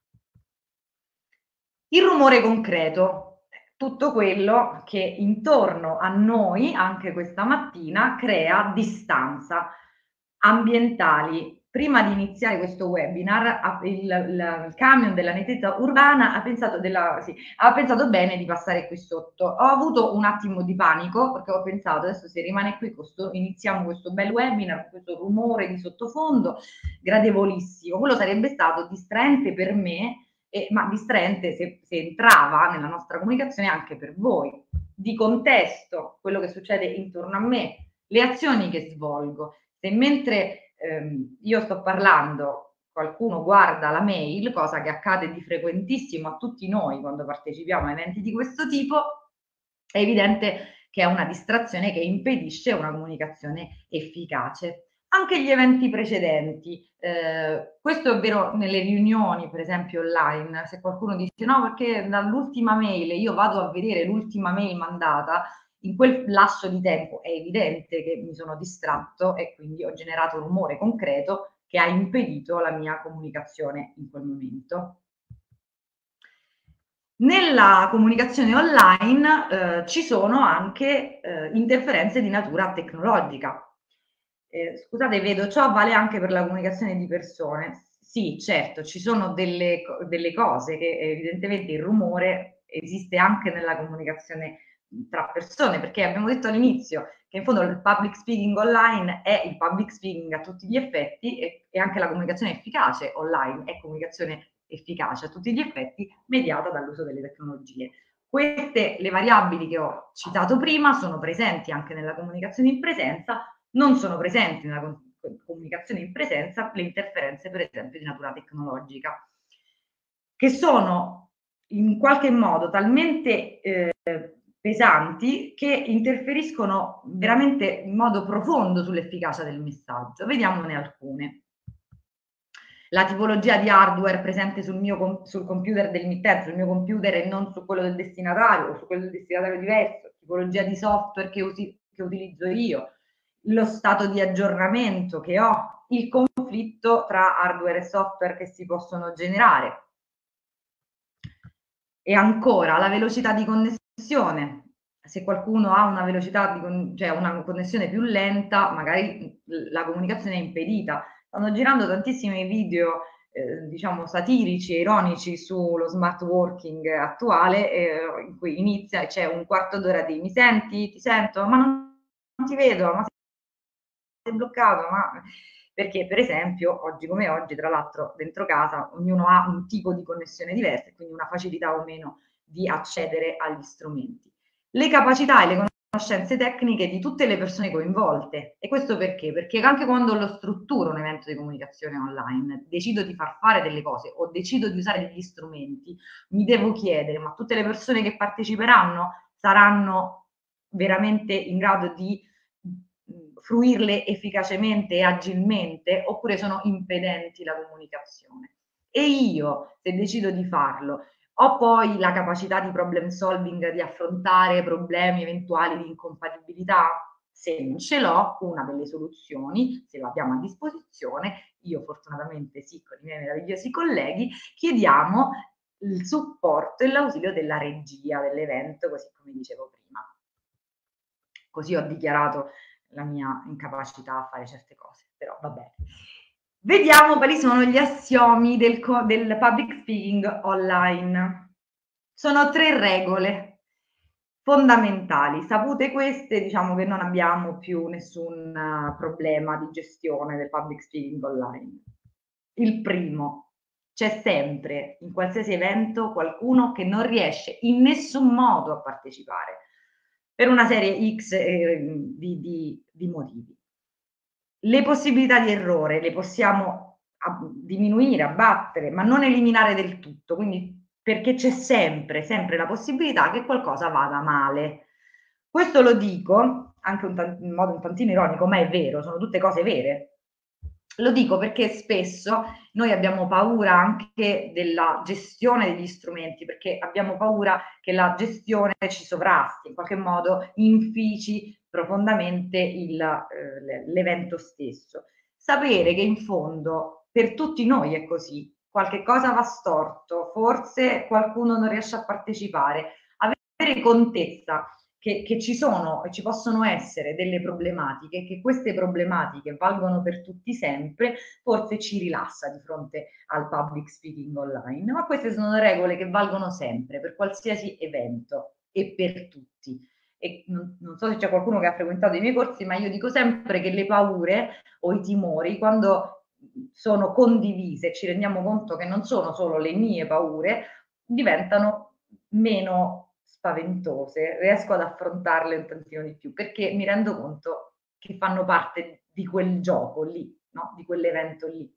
Il rumore concreto, tutto quello che intorno a noi, anche questa mattina, crea distanza ambientali. Prima di iniziare questo webinar, il camion della nettezza urbana ha pensato bene di passare qui sotto. Ho avuto un attimo di panico perché ho pensato adesso se rimane qui iniziamo questo bel webinar, questo rumore di sottofondo gradevolissimo. Quello sarebbe stato distraente per me, ma distraente se entrava nella nostra comunicazione anche per voi. Di contesto, quello che succede intorno a me, le azioni che svolgo. Se mentre io sto parlando, qualcuno guarda la mail, cosa che accade di frequentissimo a tutti noi quando partecipiamo a eventi di questo tipo, è evidente che è una distrazione che impedisce una comunicazione efficace. Anche gli eventi precedenti, questo è vero nelle riunioni, per esempio online, se qualcuno dice no perché dall'ultima mail io vado a vedere l'ultima mail mandata, in quel lasso di tempo è evidente che mi sono distratto e quindi ho generato rumore concreto che ha impedito la mia comunicazione in quel momento. Nella comunicazione online ci sono anche interferenze di natura tecnologica. Scusate, vedo, ciò vale anche per la comunicazione di persone. Sì, certo, ci sono delle cose che evidentemente il rumore esiste anche nella comunicazione tra persone, perché abbiamo detto all'inizio che in fondo il public speaking online è il public speaking a tutti gli effetti e anche la comunicazione efficace online è comunicazione efficace a tutti gli effetti mediata dall'uso delle tecnologie. Queste, le variabili che ho citato prima, sono presenti anche nella comunicazione in presenza, non sono presenti nella comunicazione in presenza le interferenze, per esempio, di natura tecnologica, che sono in qualche modo talmente pesanti che interferiscono veramente in modo profondo sull'efficacia del messaggio. Vediamone alcune. La tipologia di hardware presente sul computer del mittente, sul mio computer e non su quello del destinatario o su quello del destinatario diverso, tipologia di software che utilizzo io, lo stato di aggiornamento che ho, il conflitto tra hardware e software che si possono generare. E ancora la velocità di connessione. Se qualcuno ha una velocità cioè una connessione più lenta, magari la comunicazione è impedita. Stanno girando tantissimi video diciamo satirici e ironici sullo smart working attuale in cui inizia e c'è un quarto d'ora di mi senti? Ti sento? Ma non ti vedo, ma sei bloccato, ma perché per esempio oggi come oggi, tra l'altro dentro casa, ognuno ha un tipo di connessione diversa e quindi una facilità o meno di accedere agli strumenti. Le capacità e le conoscenze tecniche di tutte le persone coinvolte. E questo perché? Perché anche quando lo strutturo un evento di comunicazione online, decido di far fare delle cose o decido di usare degli strumenti, mi devo chiedere, ma tutte le persone che parteciperanno saranno veramente in grado di fruirle efficacemente e agilmente oppure sono impedenti la comunicazione. E io, se decido di farlo, ho poi la capacità di problem solving, di affrontare problemi eventuali di incompatibilità? Se non ce l'ho, una delle soluzioni, se l'abbiamo a disposizione, io fortunatamente sì, con i miei meravigliosi colleghi, chiediamo il supporto e l'ausilio della regia dell'evento, così come dicevo prima. Così ho dichiarato la mia incapacità a fare certe cose, però va bene. Vediamo quali sono gli assiomi del public speaking online. Sono 3 regole. fondamentali. Sapute queste, diciamo che non abbiamo più nessun problema di gestione del public speaking online. Il primo, c'è sempre in qualsiasi evento qualcuno che non riesce in nessun modo a partecipare per una serie X di motivi. Le possibilità di errore le possiamo diminuire, abbattere, ma non eliminare del tutto, quindi perché c'è sempre, sempre la possibilità che qualcosa vada male. Questo lo dico anche in modo un tantino ironico, ma è vero, sono tutte cose vere. Lo dico perché spesso noi abbiamo paura anche della gestione degli strumenti, perché abbiamo paura che la gestione ci sovrasti, in qualche modo infici profondamente l'evento stesso. Sapere che in fondo per tutti noi è così, qualche cosa va storto, forse qualcuno non riesce a partecipare, avere contezza che ci sono e ci possono essere delle problematiche, che queste problematiche valgono per tutti sempre, forse ci rilassa di fronte al public speaking online, ma queste sono regole che valgono sempre, per qualsiasi evento e per tutti. E non so se c'è qualcuno che ha frequentato i miei corsi, ma io dico sempre che le paure o i timori, quando sono condivise, ci rendiamo conto che non sono solo le mie paure, diventano meno spaventose, riesco ad affrontarle un tantino di più, perché mi rendo conto che fanno parte di quel gioco lì, no? Di quell'evento lì.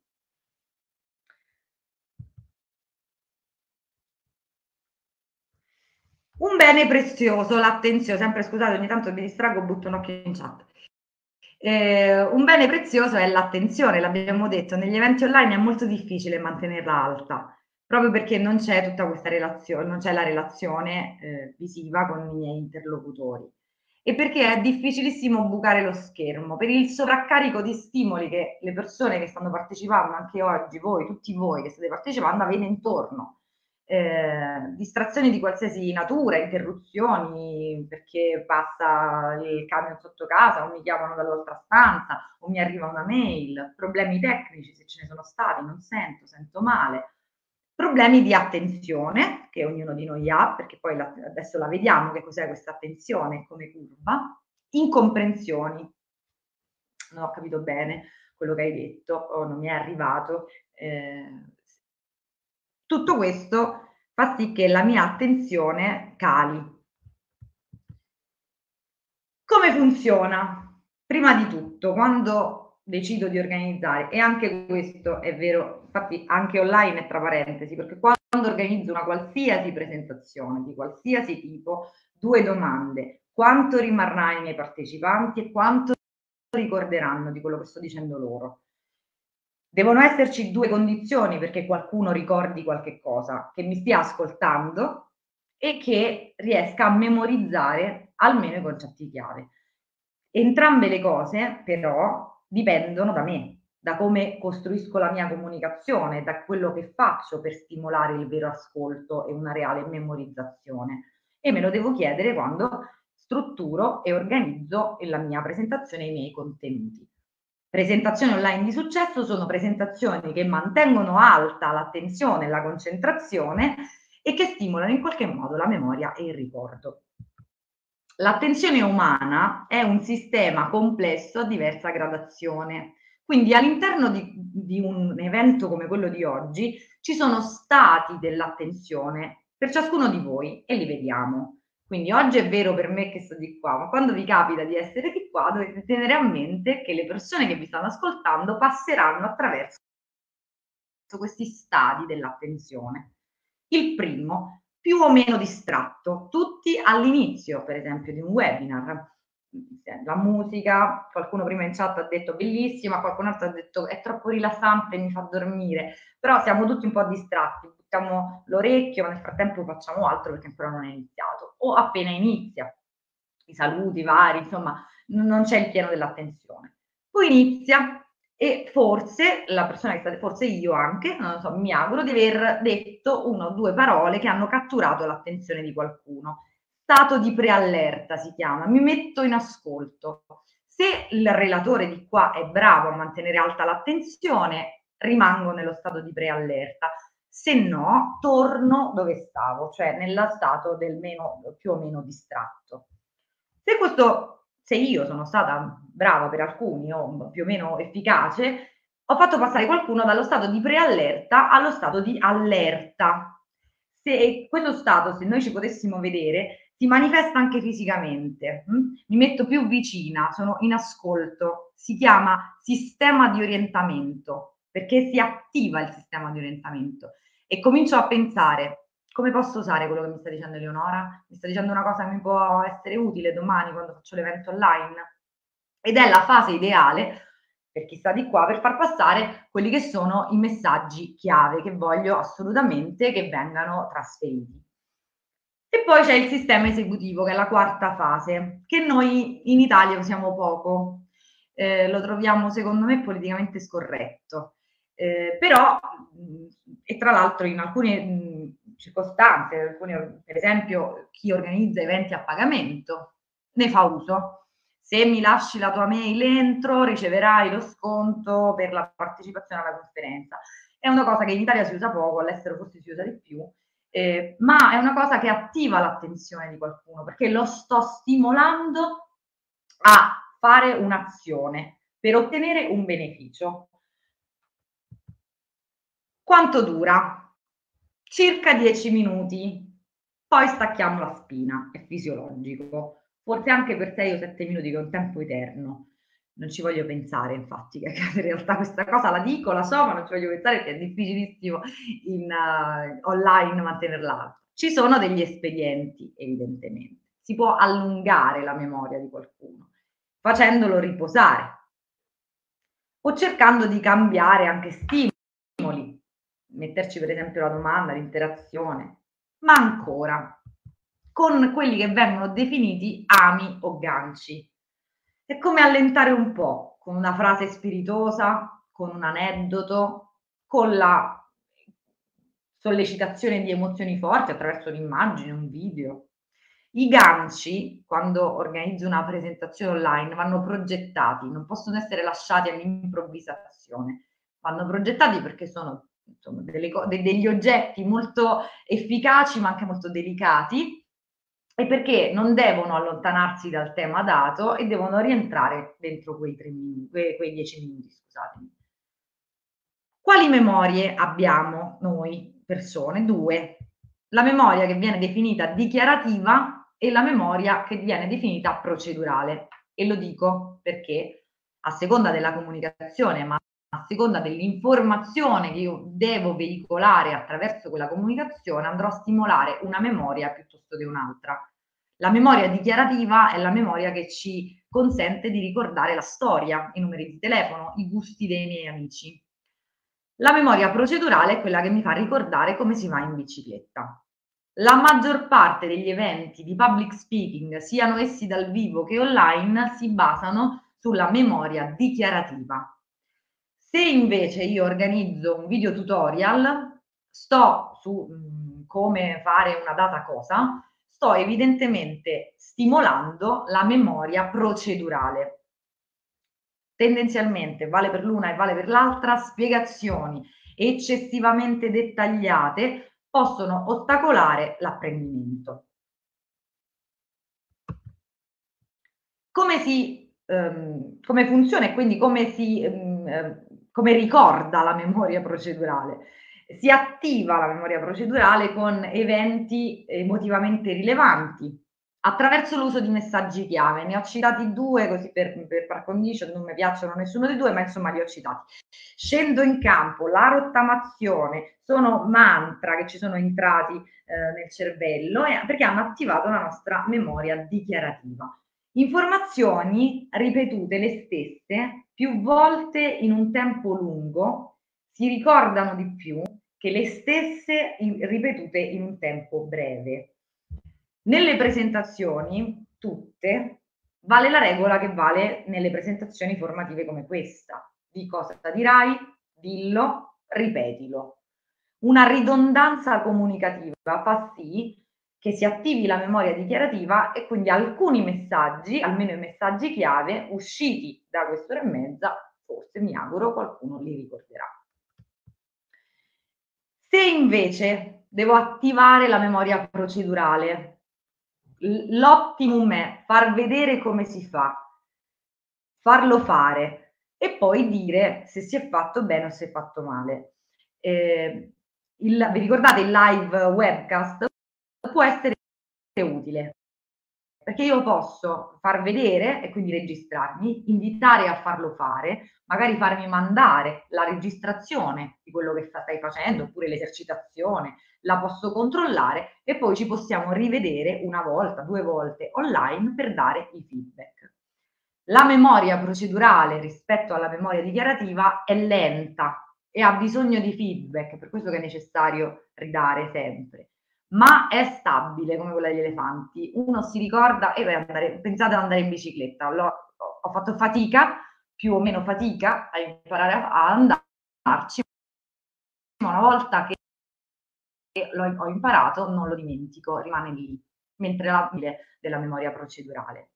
Un bene prezioso, l'attenzione, sempre scusate, ogni tanto mi distraggo, butto un occhio in chat. Un bene prezioso è l'attenzione, l'abbiamo detto, negli eventi online è molto difficile mantenerla alta, proprio perché non c'è tutta questa relazione, non c'è la relazione visiva con i miei interlocutori e perché è difficilissimo bucare lo schermo per il sovraccarico di stimoli che le persone che stanno partecipando, anche oggi, voi, tutti voi che state partecipando, avete intorno. Distrazioni di qualsiasi natura, interruzioni perché passa il camion sotto casa o mi chiamano dall'altra stanza o mi arriva una mail, problemi tecnici se ce ne sono stati, non sento, sento male, problemi di attenzione che ognuno di noi ha, perché poi adesso la vediamo che cos'è questa attenzione come curva, incomprensioni, non ho capito bene quello che hai detto o non mi è arrivato. Tutto questo fa sì che la mia attenzione cali. Come funziona? Prima di tutto, quando decido di organizzare, e anche questo è vero, infatti anche online è tra parentesi, perché quando organizzo una qualsiasi presentazione di qualsiasi tipo, due domande: quanto rimarrà ai miei partecipanti e quanto ricorderanno di quello che sto dicendo loro? Devono esserci due condizioni perché qualcuno ricordi qualche cosa, che mi stia ascoltando e che riesca a memorizzare almeno i concetti chiave. Entrambe le cose però dipendono da me, da come costruisco la mia comunicazione, da quello che faccio per stimolare il vero ascolto e una reale memorizzazione. E me lo devo chiedere quando strutturo e organizzo la mia presentazione e i miei contenuti. Presentazioni online di successo sono presentazioni che mantengono alta l'attenzione e la concentrazione e che stimolano in qualche modo la memoria e il ricordo. L'attenzione umana è un sistema complesso a diversa gradazione, quindi all'interno di un evento come quello di oggi ci sono stati dell'attenzione per ciascuno di voi e li vediamo. Quindi oggi è vero per me che sto di qua, ma quando vi capita di essere di qua dovete tenere a mente che le persone che vi stanno ascoltando passeranno attraverso questi stadi dell'attenzione. Il primo, più o meno distratto, tutti all'inizio, per esempio, di un webinar. La musica, qualcuno prima in chat ha detto bellissima, qualcun altro ha detto è troppo rilassante, mi fa dormire, però siamo tutti un po' distratti, buttiamo l'orecchio, ma nel frattempo facciamo altro perché ancora non è iniziato, o appena inizia, i saluti vari, insomma, non c'è il pieno dell'attenzione. Poi inizia e forse la persona che sta, forse io anche, non lo so, mi auguro di aver detto una o due parole che hanno catturato l'attenzione di qualcuno. Stato di preallerta si chiama, mi metto in ascolto. Se il relatore di qua è bravo a mantenere alta l'attenzione, rimango nello stato di preallerta. se no torno dove stavo, cioè nello stato del meno, più o meno distratto. Se io sono stata brava per alcuni o più o meno efficace, ho fatto passare qualcuno dallo stato di preallerta allo stato di allerta. Se questo stato, se noi ci potessimo vedere, si manifesta anche fisicamente. Mi metto più vicina, sono in ascolto, si chiama sistema di orientamento, perché si attiva il sistema di orientamento e comincio a pensare come posso usare quello che mi sta dicendo Eleonora? Mi sta dicendo una cosa che mi può essere utile domani quando faccio l'evento online? Ed è la fase ideale per chi sta di qua per far passare quelli che sono i messaggi chiave che voglio assolutamente che vengano trasferiti. E poi c'è il sistema esecutivo, che è la quarta fase, che noi in Italia usiamo poco. Lo troviamo, secondo me, politicamente scorretto. Però, e tra l'altro in alcune circostanze, alcune, per esempio chi organizza eventi a pagamento, ne fa uso. Se mi lasci la tua mail entro, riceverai lo sconto per la partecipazione alla conferenza. È una cosa che in Italia si usa poco, all'estero forse si usa di più, ma è una cosa che attiva l'attenzione di qualcuno, perché lo sto stimolando a fare un'azione per ottenere un beneficio. Quanto dura? Circa 10 minuti, poi stacchiamo la spina, è fisiologico, forse anche per 6 o 7 minuti, che è un tempo eterno. Non ci voglio pensare, infatti, che in realtà questa cosa la dico, la so, ma non ci voglio pensare perché è difficilissimo online mantenerla alta. Ci sono degli espedienti, evidentemente. Si può allungare la memoria di qualcuno, facendolo riposare o cercando di cambiare anche stimoli, metterci per esempio la domanda, l'interazione, ma ancora con quelli che vengono definiti ami o ganci. È come allentare un po', con una frase spiritosa, con un aneddoto, con la sollecitazione di emozioni forti attraverso un'immagine, un video. I ganci, quando organizzo una presentazione online, vanno progettati, non possono essere lasciati all'improvvisazione, vanno progettati perché sono insomma, degli oggetti molto efficaci ma anche molto delicati e perché non devono allontanarsi dal tema dato e devono rientrare dentro quei 10 minuti, scusatemi. Quali memorie abbiamo noi persone? Due. La memoria che viene definita dichiarativa e la memoria che viene definita procedurale. E lo dico perché a seconda della comunicazione, ma a seconda dell'informazione che io devo veicolare attraverso quella comunicazione, andrò a stimolare una memoria piuttosto che un'altra. La memoria dichiarativa è la memoria che ci consente di ricordare la storia, i numeri di telefono, i gusti dei miei amici. La memoria procedurale è quella che mi fa ricordare come si va in bicicletta. La maggior parte degli eventi di public speaking, siano essi dal vivo che online, si basano sulla memoria dichiarativa. Se invece io organizzo un video tutorial, sto su come fare una data cosa, sto evidentemente stimolando la memoria procedurale. Tendenzialmente vale per l'una e vale per l'altra, spiegazioni eccessivamente dettagliate possono ostacolare l'apprendimento. Come funziona e quindi come ricorda la memoria procedurale? Si attiva la memoria procedurale con eventi emotivamente rilevanti, attraverso l'uso di messaggi chiave. Ne ho citati due così per par condicio, non mi piacciono nessuno dei due, ma insomma li ho citati. Scendo in campo, la rottamazione, sono mantra che ci sono entrati nel cervello perché hanno attivato la nostra memoria dichiarativa. Informazioni ripetute le stesse più volte in un tempo lungo si ricordano di più che le stesse ripetute in un tempo breve. Nelle presentazioni, tutte, vale la regola che vale nelle presentazioni formative come questa. Di cosa dirai, dillo, ripetilo. Una ridondanza comunicativa fa sì che si attivi la memoria dichiarativa e quindi alcuni messaggi, almeno i messaggi chiave, usciti da quest'ora e mezza, forse mi auguro qualcuno li ricorderà. Se invece devo attivare la memoria procedurale, l'optimum è far vedere come si fa, farlo fare e poi dire se si è fatto bene o se è fatto male. Vi ricordate il live webcast? Può essere utile perché io posso far vedere e quindi registrarmi, invitare a farlo fare, magari farmi mandare la registrazione di quello che stai facendo oppure l'esercitazione, la posso controllare e poi ci possiamo rivedere una volta, 2 volte online per dare i feedback. La memoria procedurale rispetto alla memoria dichiarativa è lenta e ha bisogno di feedback, per questo che è necessario ridare sempre, ma è stabile come quella degli elefanti. Uno si ricorda e pensate ad andare in bicicletta, ho fatto fatica, più o meno fatica, a imparare a andarci, ma una volta che ho imparato non lo dimentico, rimane lì, mentre la della memoria procedurale.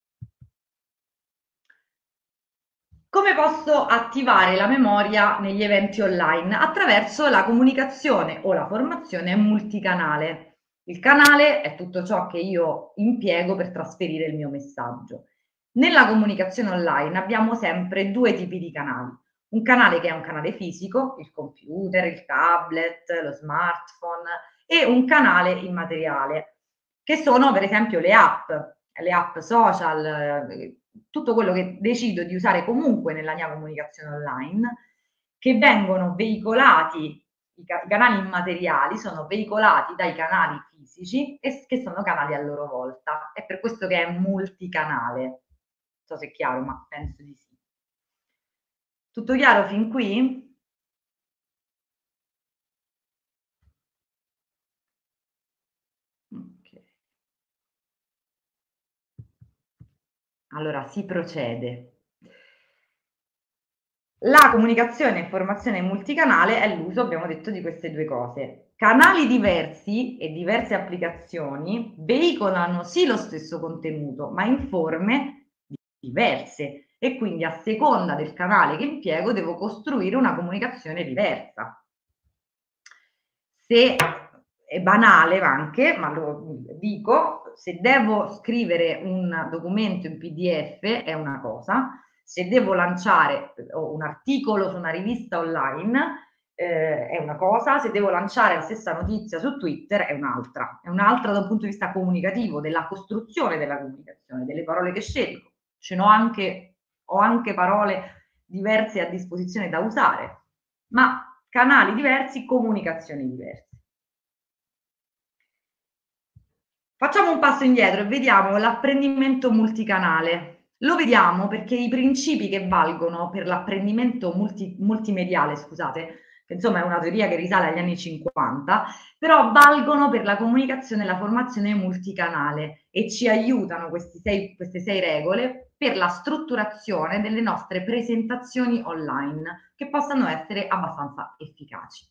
Come posso attivare la memoria negli eventi online? Attraverso la comunicazione o la formazione multicanale. Il canale è tutto ciò che io impiego per trasferire il mio messaggio. Nella comunicazione online abbiamo sempre 2 tipi di canali. Un canale che è un canale fisico, il computer, il tablet, lo smartphone, e un canale immateriale, che sono per esempio le app social, tutto quello che decido di usare comunque nella mia comunicazione online, che vengono veicolati, i canali immateriali sono veicolati dai canali fisici e che sono canali a loro volta. È per questo che è multicanale. Non so se è chiaro, ma penso di sì. Tutto chiaro fin qui? Okay. Allora si procede. La comunicazione e formazione multicanale è l'uso, abbiamo detto, di queste 2 cose. Canali diversi e diverse applicazioni veicolano sì lo stesso contenuto, ma in forme diverse e quindi a seconda del canale che impiego devo costruire una comunicazione diversa. Se è banale anche, ma lo dico, se devo scrivere un documento in PDF è una cosa, se devo lanciare un articolo su una rivista online è una cosa, se devo lanciare la stessa notizia su Twitter è un'altra dal punto di vista comunicativo, della costruzione della comunicazione, delle parole che scelgo. Ho anche parole diverse a disposizione da usare, ma canali diversi, comunicazioni diverse. Facciamo un passo indietro e vediamo l'apprendimento multicanale. Lo vediamo perché i principi che valgono per l'apprendimento multimediale, scusate, che insomma è una teoria che risale agli anni 50, però valgono per la comunicazione e la formazione multicanale e ci aiutano queste 6 regole per la strutturazione delle nostre presentazioni online che possano essere abbastanza efficaci.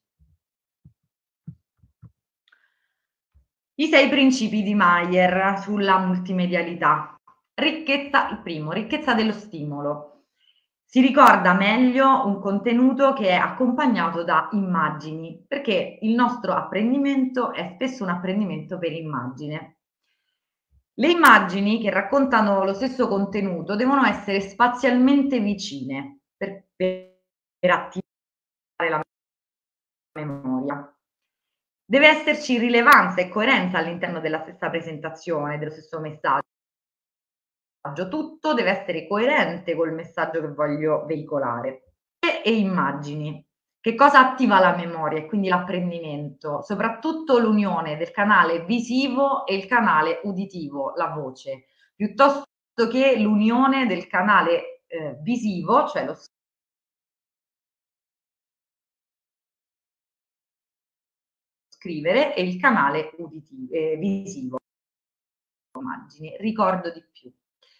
I 6 principi di Mayer sulla multimedialità. Il primo, ricchezza dello stimolo. Si ricorda meglio un contenuto che è accompagnato da immagini, perché il nostro apprendimento è spesso un apprendimento per immagine. Le immagini che raccontano lo stesso contenuto devono essere spazialmente vicine per attivare la memoria. Deve esserci rilevanza e coerenza all'interno della stessa presentazione, dello stesso messaggio. Tutto deve essere coerente col messaggio che voglio veicolare. E immagini. Che cosa attiva la memoria e quindi l'apprendimento? Soprattutto l'unione del canale visivo e il canale uditivo, la voce, piuttosto che l'unione del canale visivo, cioè lo scrivere, e il canale visivo, immagini, ricordo di più.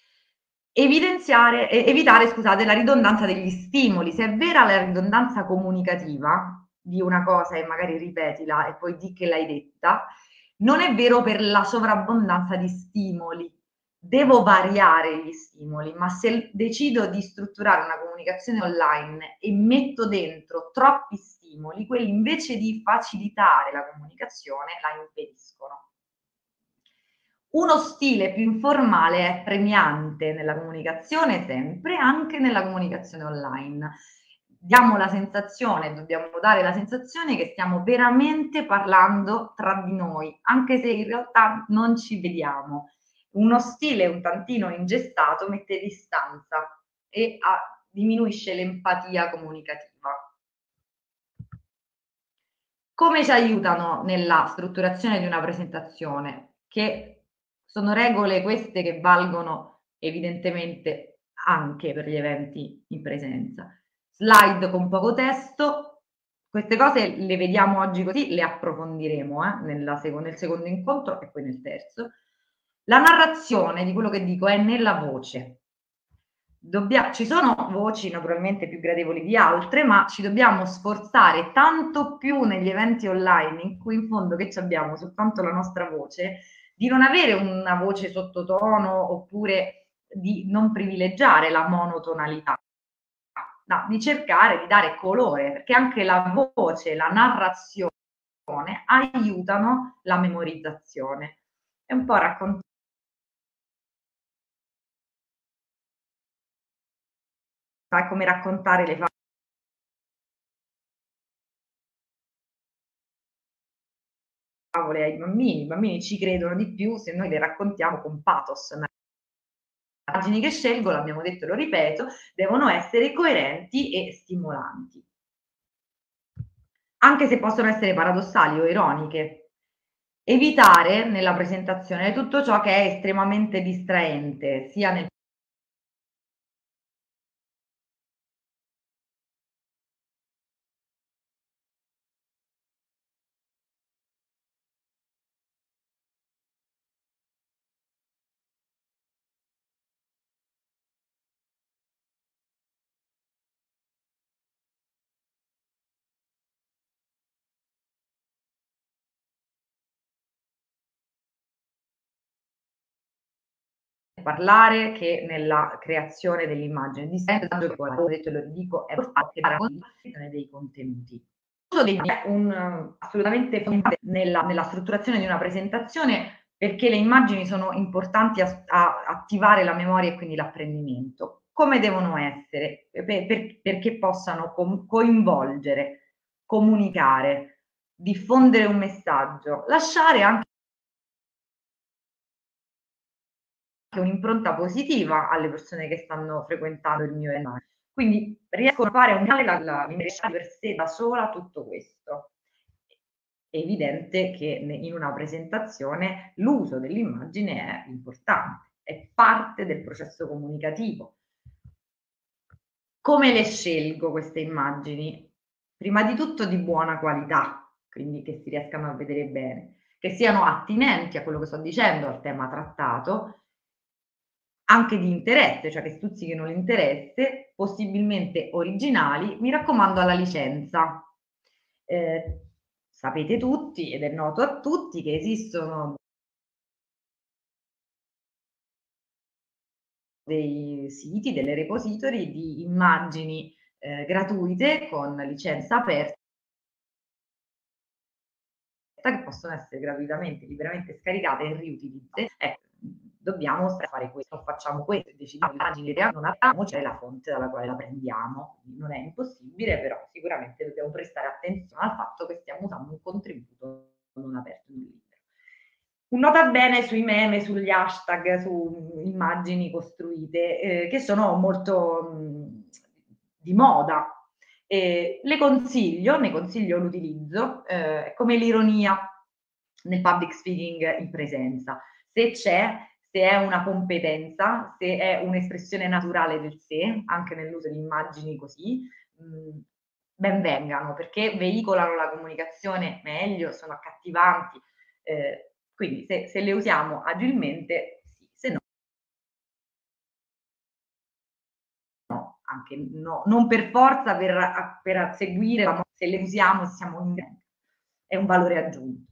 Evitare, scusate, la ridondanza degli stimoli. Se è vera la ridondanza comunicativa di una cosa e magari ripetila e poi di che l'hai detta, non è vero per la sovrabbondanza di stimoli. Devo variare gli stimoli, ma se decido di strutturare una comunicazione online e metto dentro troppi stimoli, stimoli, quelli invece di facilitare la comunicazione la impediscono. Uno stile più informale è premiante nella comunicazione sempre, anche nella comunicazione online. Diamo la sensazione, dobbiamo dare la sensazione che stiamo veramente parlando tra di noi, anche se in realtà non ci vediamo. Uno stile un tantino ingessato mette distanza e diminuisce l'empatia comunicativa. Come ci aiutano nella strutturazione di una presentazione? Che sono regole queste che valgono evidentemente anche per gli eventi in presenza. Slide con poco testo, queste cose le vediamo oggi così, le approfondiremo nel secondo incontro e poi nel terzo. La narrazione di quello che dico è nella voce. Ci sono voci naturalmente più gradevoli di altre, ma ci dobbiamo sforzare tanto più negli eventi online in cui in fondo che abbiamo soltanto la nostra voce, di non avere una voce sottotono oppure di non privilegiare la monotonalità, no, di cercare di dare colore, perché anche la voce, la narrazione aiutano la memorizzazione. È un po' raccontare come raccontare le favole ai bambini. I bambini ci credono di più se noi le raccontiamo con pathos. Le immagini che scelgo, l'abbiamo detto e lo ripeto, devono essere coerenti e stimolanti, anche se possono essere paradossali o ironiche. Evitare nella presentazione tutto ciò che è estremamente distraente, sia nel parlare che nella creazione dell'immagine. Di sempre, come ho detto e lo ridico, è importante dei contenuti. È assolutamente fondamentale nella strutturazione di una presentazione, perché le immagini sono importanti a attivare la memoria e quindi l'apprendimento. Come devono essere? Perché possano coinvolgere, comunicare, diffondere un messaggio, lasciare anche un'impronta positiva alle persone che stanno frequentando il mio evento. Quindi riescono a fare l'interesse per sé da sola tutto questo. È evidente che in una presentazione l'uso dell'immagine è importante, è parte del processo comunicativo. Come le scelgo queste immagini? Prima di tutto di buona qualità, quindi che si riescano a vedere bene, che siano attinenti a quello che sto dicendo, al tema trattato, anche di interesse, cioè che stuzzichino l'interesse, possibilmente originali, mi raccomando alla licenza. Sapete tutti, ed è noto a tutti, che esistono dei siti, delle repository di immagini gratuite con licenza aperta che possono essere gratuitamente, liberamente scaricate e riutilizzate. Dobbiamo fare questo, non facciamo questo, decidiamo che non abbiamo, c'è la fonte dalla quale la prendiamo. Non è impossibile, però sicuramente dobbiamo prestare attenzione al fatto che stiamo usando un contributo non aperto di un libro. Un nota bene sui meme, sugli hashtag, su immagini costruite, che sono molto di moda. Ne consiglio l'utilizzo, come l'ironia nel public speaking in presenza. Se c'è, se è una competenza, se è un'espressione naturale del sé, anche nell'uso di immagini così, ben vengano, perché veicolano la comunicazione meglio, sono accattivanti. Quindi se le usiamo agilmente, sì, se no, no, anche no, non per forza per seguire, ma se le usiamo siamo in è un valore aggiunto.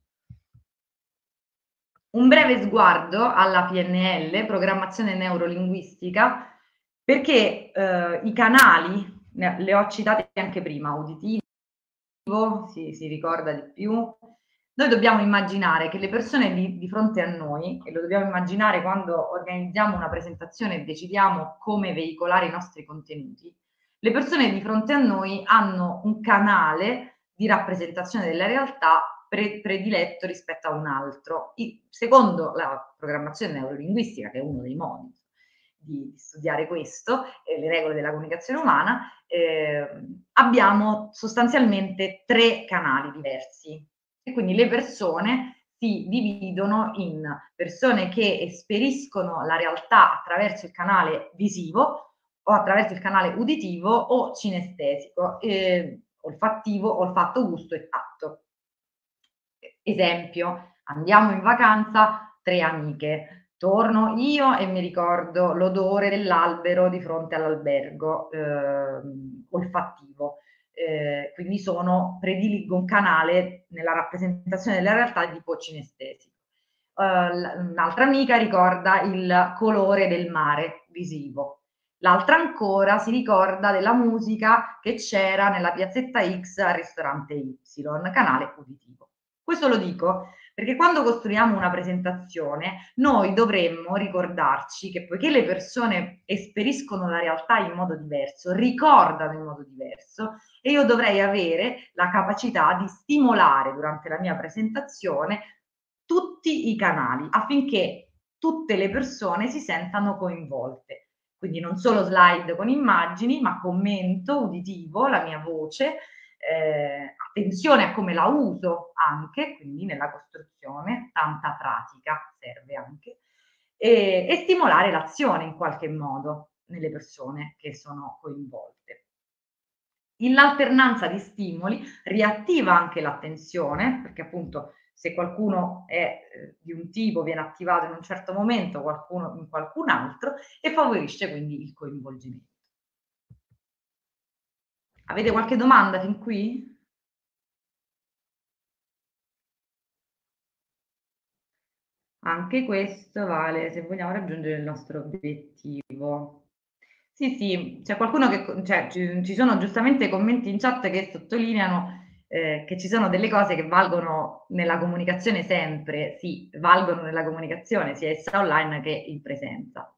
Un breve sguardo alla PNL, programmazione neurolinguistica, perché i canali, le ho citati anche prima, uditivi, si ricorda di più. Noi dobbiamo immaginare che le persone di fronte a noi, e lo dobbiamo immaginare quando organizziamo una presentazione e decidiamo come veicolare i nostri contenuti, le persone di fronte a noi hanno un canale di rappresentazione della realtà prediletto rispetto a un altro. Secondo la programmazione neurolinguistica, che è uno dei modi di studiare questo, le regole della comunicazione umana, abbiamo sostanzialmente 3 canali diversi e quindi le persone si dividono in persone che esperiscono la realtà attraverso il canale visivo o attraverso il canale uditivo o cinestesico, olfattivo, olfatto, gusto e tatto. Esempio, andiamo in vacanza 3 amiche, torno io e mi ricordo l'odore dell'albero di fronte all'albergo, olfattivo. Quindi prediligo un canale nella rappresentazione della realtà di tipo cinestesico. Un'altra amica ricorda il colore del mare visivo. L'altra ancora si ricorda della musica che c'era nella piazzetta X al ristorante Y, canale uditivo. Questo lo dico perché quando costruiamo una presentazione noi dovremmo ricordarci che poiché le persone esperiscono la realtà in modo diverso, ricordano in modo diverso, e io dovrei avere la capacità di stimolare durante la mia presentazione tutti i canali affinché tutte le persone si sentano coinvolte. Quindi non solo slide con immagini, ma commento uditivo, la mia voce, attenzione a come la uso anche, quindi nella costruzione, tanta pratica serve anche, e stimolare l'azione in qualche modo nelle persone che sono coinvolte. L'alternanza di stimoli riattiva anche l'attenzione, perché appunto se qualcuno è di un tipo viene attivato in un certo momento, qualcuno in qualcun altro, e favorisce quindi il coinvolgimento. Avete qualche domanda fin qui? Anche questo vale se vogliamo raggiungere il nostro obiettivo. Sì, sì, c'è qualcuno che, cioè, ci sono giustamente commenti in chat che sottolineano che ci sono delle cose che valgono nella comunicazione sempre, sì, valgono nella comunicazione sia essa online che in presenza.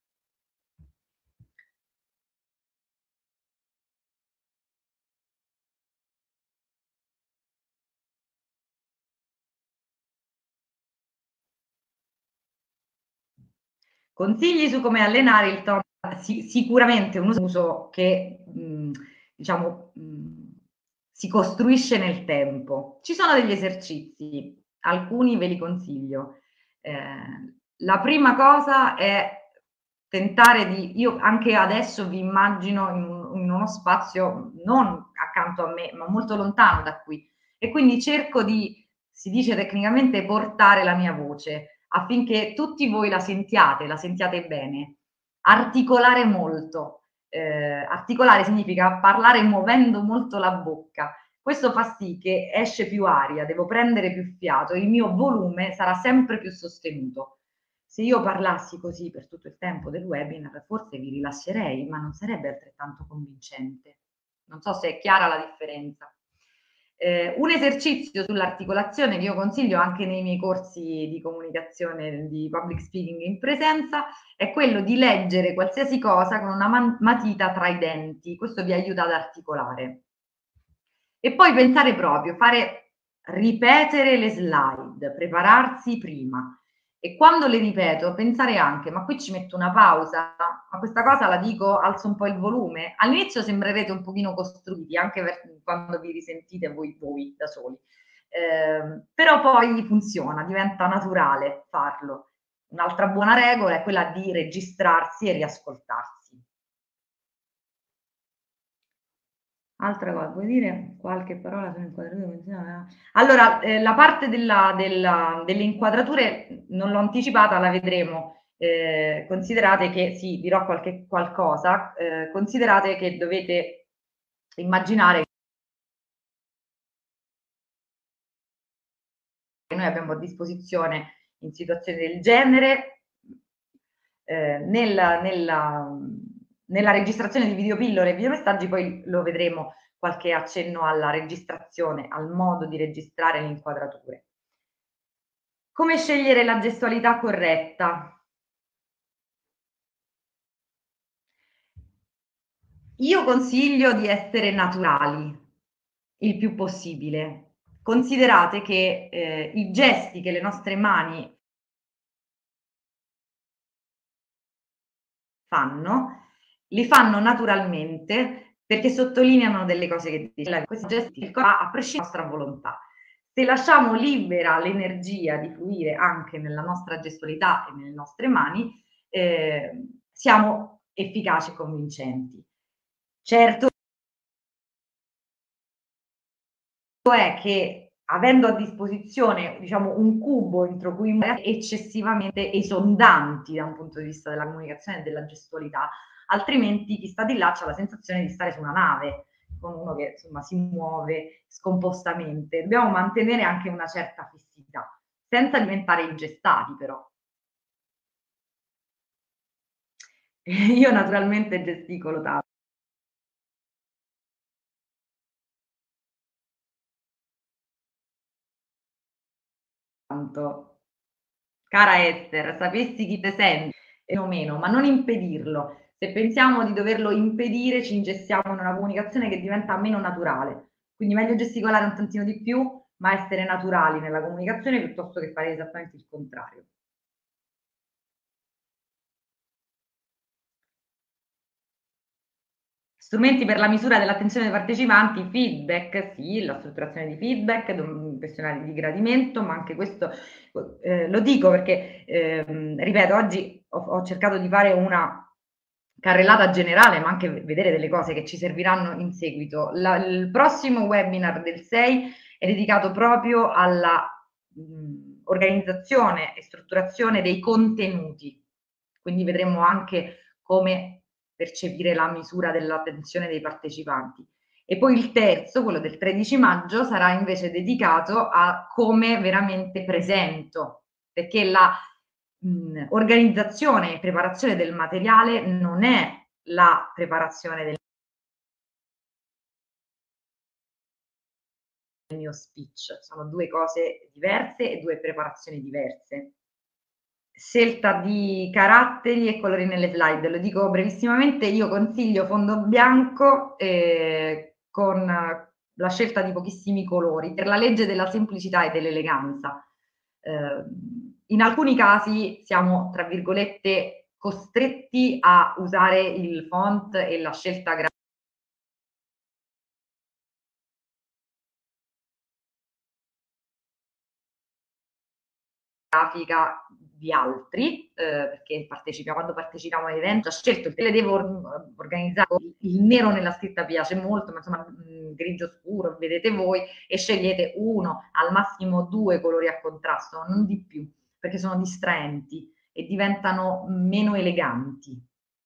Consigli su come allenare il tono, sicuramente un uso che diciamo si costruisce nel tempo. Ci sono degli esercizi, alcuni ve li consiglio. La prima cosa è tentare io anche adesso vi immagino in uno spazio non accanto a me, ma molto lontano da qui. E quindi cerco di, si dice tecnicamente, portare la mia voce affinché tutti voi la sentiate bene. Articolare molto. Articolare significa parlare muovendo molto la bocca. Questo fa sì che esce più aria, devo prendere più fiato, il mio volume sarà sempre più sostenuto. Se io parlassi così per tutto il tempo del webinar, forse vi rilascerei, ma non sarebbe altrettanto convincente. Non so se è chiara la differenza. Un esercizio sull'articolazione che io consiglio anche nei miei corsi di comunicazione, di public speaking in presenza, è quello di leggere qualsiasi cosa con una matita tra i denti. Questo vi aiuta ad articolare. E poi pensare proprio, ripetere le slide, prepararsi prima. E quando le ripeto, pensare anche, ma qui ci metto una pausa, ma questa cosa la dico, alzo un po' il volume. All'inizio sembrerete un pochino costruiti, anche quando vi risentite voi da soli. Però poi funziona, diventa naturale farlo. Un'altra buona regola è quella di registrarsi e riascoltarsi. Altra cosa, puoi dire qualche parola sull'inquadratura? Allora, la parte delle inquadrature non l'ho anticipata, la vedremo. Considerate che, sì, dirò qualcosa, considerate che dovete immaginare che noi abbiamo a disposizione in situazioni del genere, nella registrazione di videopillole e videomessaggi, poi lo vedremo qualche accenno alla registrazione, al modo di registrare le inquadrature. Come scegliere la gestualità corretta? Io consiglio di essere naturali il più possibile. Considerate che i gesti che le nostre mani fanno, li fanno naturalmente perché sottolineano delle cose che questi gesti a prescindere dalla nostra volontà. Se lasciamo libera l'energia di fluire anche nella nostra gestualità e nelle nostre mani, siamo efficaci e convincenti. Certo è che avendo a disposizione, diciamo, un cubo entro cui eccessivamente esondanti da un punto di vista della comunicazione e della gestualità, altrimenti chi sta di là ha la sensazione di stare su una nave, con uno che insomma si muove scompostamente. Dobbiamo mantenere anche una certa fissità, senza diventare ingestati però. Io naturalmente gesticolo tanto. Cara Esther, sapessi chi te senti o meno, ma non impedirlo. Se pensiamo di doverlo impedire, ci ingessiamo in una comunicazione che diventa meno naturale. Quindi meglio gesticolare un tantino di più, ma essere naturali nella comunicazione piuttosto che fare esattamente il contrario. Strumenti per la misura dell'attenzione dei partecipanti, feedback, sì, la strutturazione di feedback, questionari di gradimento, ma anche questo lo dico perché, ripeto, oggi ho cercato di fare una carrellata generale, ma anche vedere delle cose che ci serviranno in seguito. Il prossimo webinar del 6 è dedicato proprio alla organizzazione e strutturazione dei contenuti, quindi vedremo anche come percepire la misura dell'attenzione dei partecipanti. E poi il terzo, quello del 13 maggio, sarà invece dedicato a come veramente presento, perché la organizzazione e preparazione del materiale non è la preparazione del mio speech, sono due cose diverse e due preparazioni diverse. Scelta di caratteri e colori nelle slide, lo dico brevissimamente, io consiglio fondo bianco con la scelta di pochissimi colori per la legge della semplicità e dell'eleganza. In alcuni casi siamo, tra virgolette, costretti a usare il font e la scelta grafica di altri, perché quando partecipiamo a un evento ho scelto il devo organizzare il nero nella scritta piace molto, ma insomma grigio scuro, vedete voi, e scegliete uno, al massimo due colori a contrasto, non di più, perché sono distraenti e diventano meno eleganti.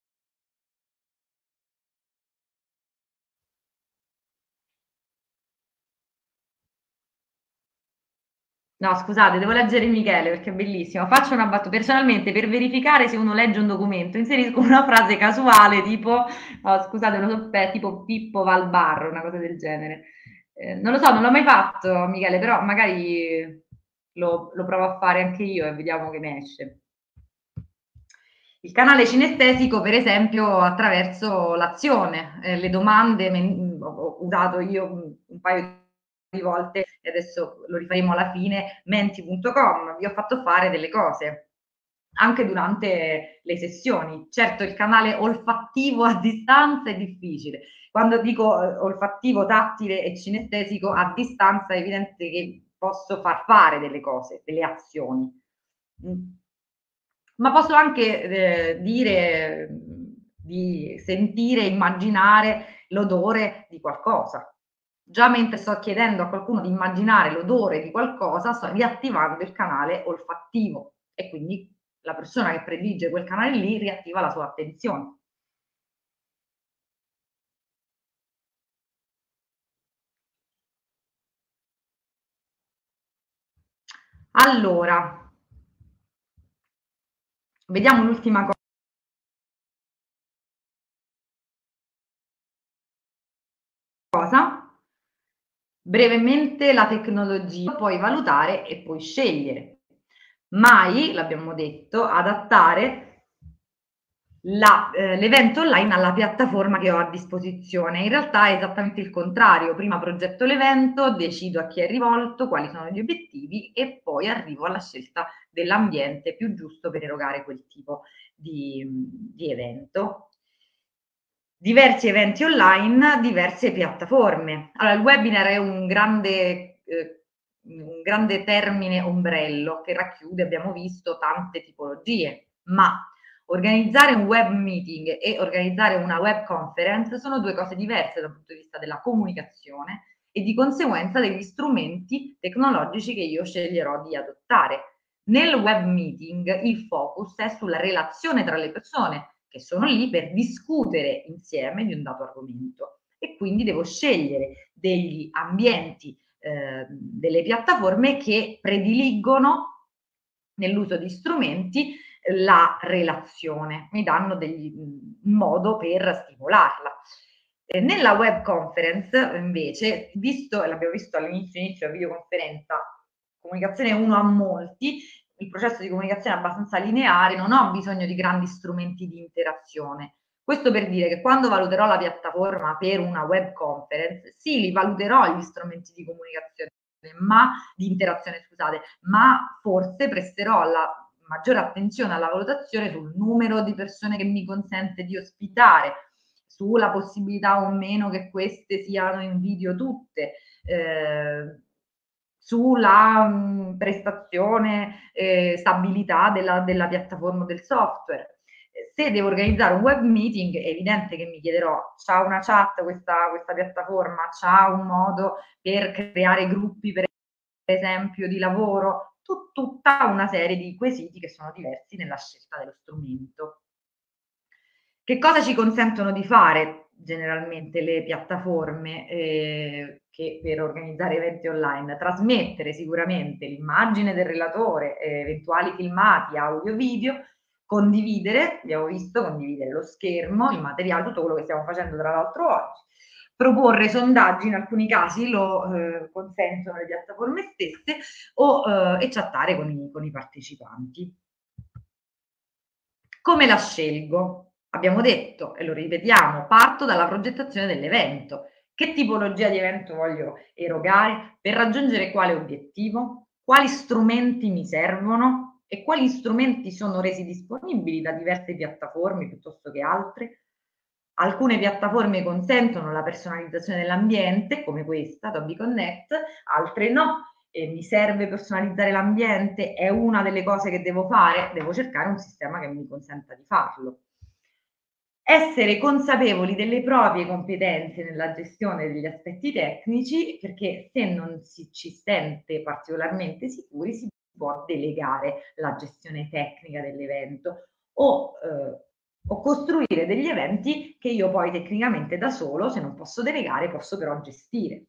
No, scusate, devo leggere Michele perché è bellissimo. Faccio una battuta. Personalmente, per verificare se uno legge un documento, inserisco una frase casuale tipo, oh, scusate, non so, tipo Pippo va al bar, una cosa del genere. Non lo so, non l'ho mai fatto, Michele, però magari lo provo a fare anche io e vediamo che ne esce. Il canale cinestesico, per esempio, attraverso l'azione, le domande, ho usato io un paio di volte e adesso lo rifaremo alla fine, menti.com, vi ho fatto fare delle cose anche durante le sessioni. Certo, il canale olfattivo a distanza è difficile. Quando dico olfattivo, tattile e cinestesico a distanza è evidente che posso far fare delle cose, delle azioni. Ma posso anche dire di sentire, immaginare l'odore di qualcosa. Già mentre sto chiedendo a qualcuno di immaginare l'odore di qualcosa, sto riattivando il canale olfattivo e quindi la persona che predilige quel canale lì riattiva la sua attenzione. Allora, vediamo l'ultima cosa. brevemente la tecnologia, poi valutare e poi scegliere. Mai, l'abbiamo detto, adattare l'evento online alla piattaforma che ho a disposizione. In realtà è esattamente il contrario: prima progetto l'evento, decido a chi è rivolto, quali sono gli obiettivi e poi arrivo alla scelta dell'ambiente più giusto per erogare quel tipo di evento. Diversi eventi online, diverse piattaforme. Allora, il webinar è un grande termine ombrello che racchiude, abbiamo visto, tante tipologie, ma organizzare un web meeting e organizzare una web conference sono due cose diverse dal punto di vista della comunicazione e di conseguenza degli strumenti tecnologici che io sceglierò di adottare. Nel web meeting il focus è sulla relazione tra le persone che sono lì per discutere insieme di un dato argomento e quindi devo scegliere degli ambienti, delle piattaforme che prediligono nell'uso di strumenti la relazione, mi danno un modo per stimolarla. Nella web conference invece, visto, e l'abbiamo visto all'inizio della videoconferenza, comunicazione uno a molti, il processo di comunicazione è abbastanza lineare, non ho bisogno di grandi strumenti di interazione. Questo per dire che quando valuterò la piattaforma per una web conference, sì, li valuterò gli strumenti di comunicazione, di interazione, scusate, ma forse presterò la maggiore attenzione alla valutazione sul numero di persone che mi consente di ospitare, sulla possibilità o meno che queste siano in video tutte, sulla prestazione, stabilità della piattaforma del software. Se devo organizzare un web meeting è evidente che mi chiederò: c'ha una chat questa piattaforma? C'ha un modo per creare gruppi, per esempio, di lavoro? Tutta una serie di quesiti che sono diversi nella scelta dello strumento. Che cosa ci consentono di fare generalmente le piattaforme che per organizzare eventi online? Trasmettere sicuramente l'immagine del relatore, eventuali filmati, audio, video, condividere, abbiamo visto, condividere lo schermo, il materiale, tutto quello che stiamo facendo tra l'altro oggi. Proporre sondaggi, in alcuni casi lo consentono le piattaforme stesse, e chattare con i partecipanti. Come la scelgo? Abbiamo detto, e lo ripetiamo, parto dalla progettazione dell'evento. Che tipologia di evento voglio erogare? Per raggiungere quale obiettivo? Quali strumenti mi servono? E quali strumenti sono resi disponibili da diverse piattaforme piuttosto che altre? Alcune piattaforme consentono la personalizzazione dell'ambiente, come questa, Adobe Connect, altre no. Mi serve personalizzare l'ambiente? È una delle cose che devo fare? Devo cercare un sistema che mi consenta di farlo. Essere consapevoli delle proprie competenze nella gestione degli aspetti tecnici, perché se non ci sente particolarmente sicuri si può delegare la gestione tecnica dell'evento o costruire degli eventi che io poi tecnicamente da solo, se non posso delegare, posso però gestire.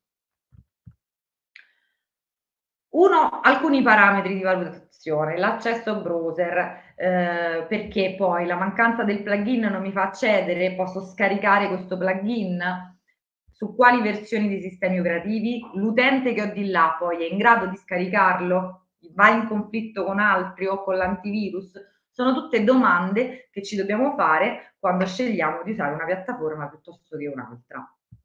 Alcuni parametri di valutazione: l'accesso browser, perché poi la mancanza del plugin non mi fa accedere, posso scaricare questo plugin? Su quali versioni di sistemi operativi? L'utente che ho di là poi è in grado di scaricarlo? Va in conflitto con altri o con l'antivirus? Sono tutte domande che ci dobbiamo fare quando scegliamo di usare una piattaforma piuttosto che un'altra.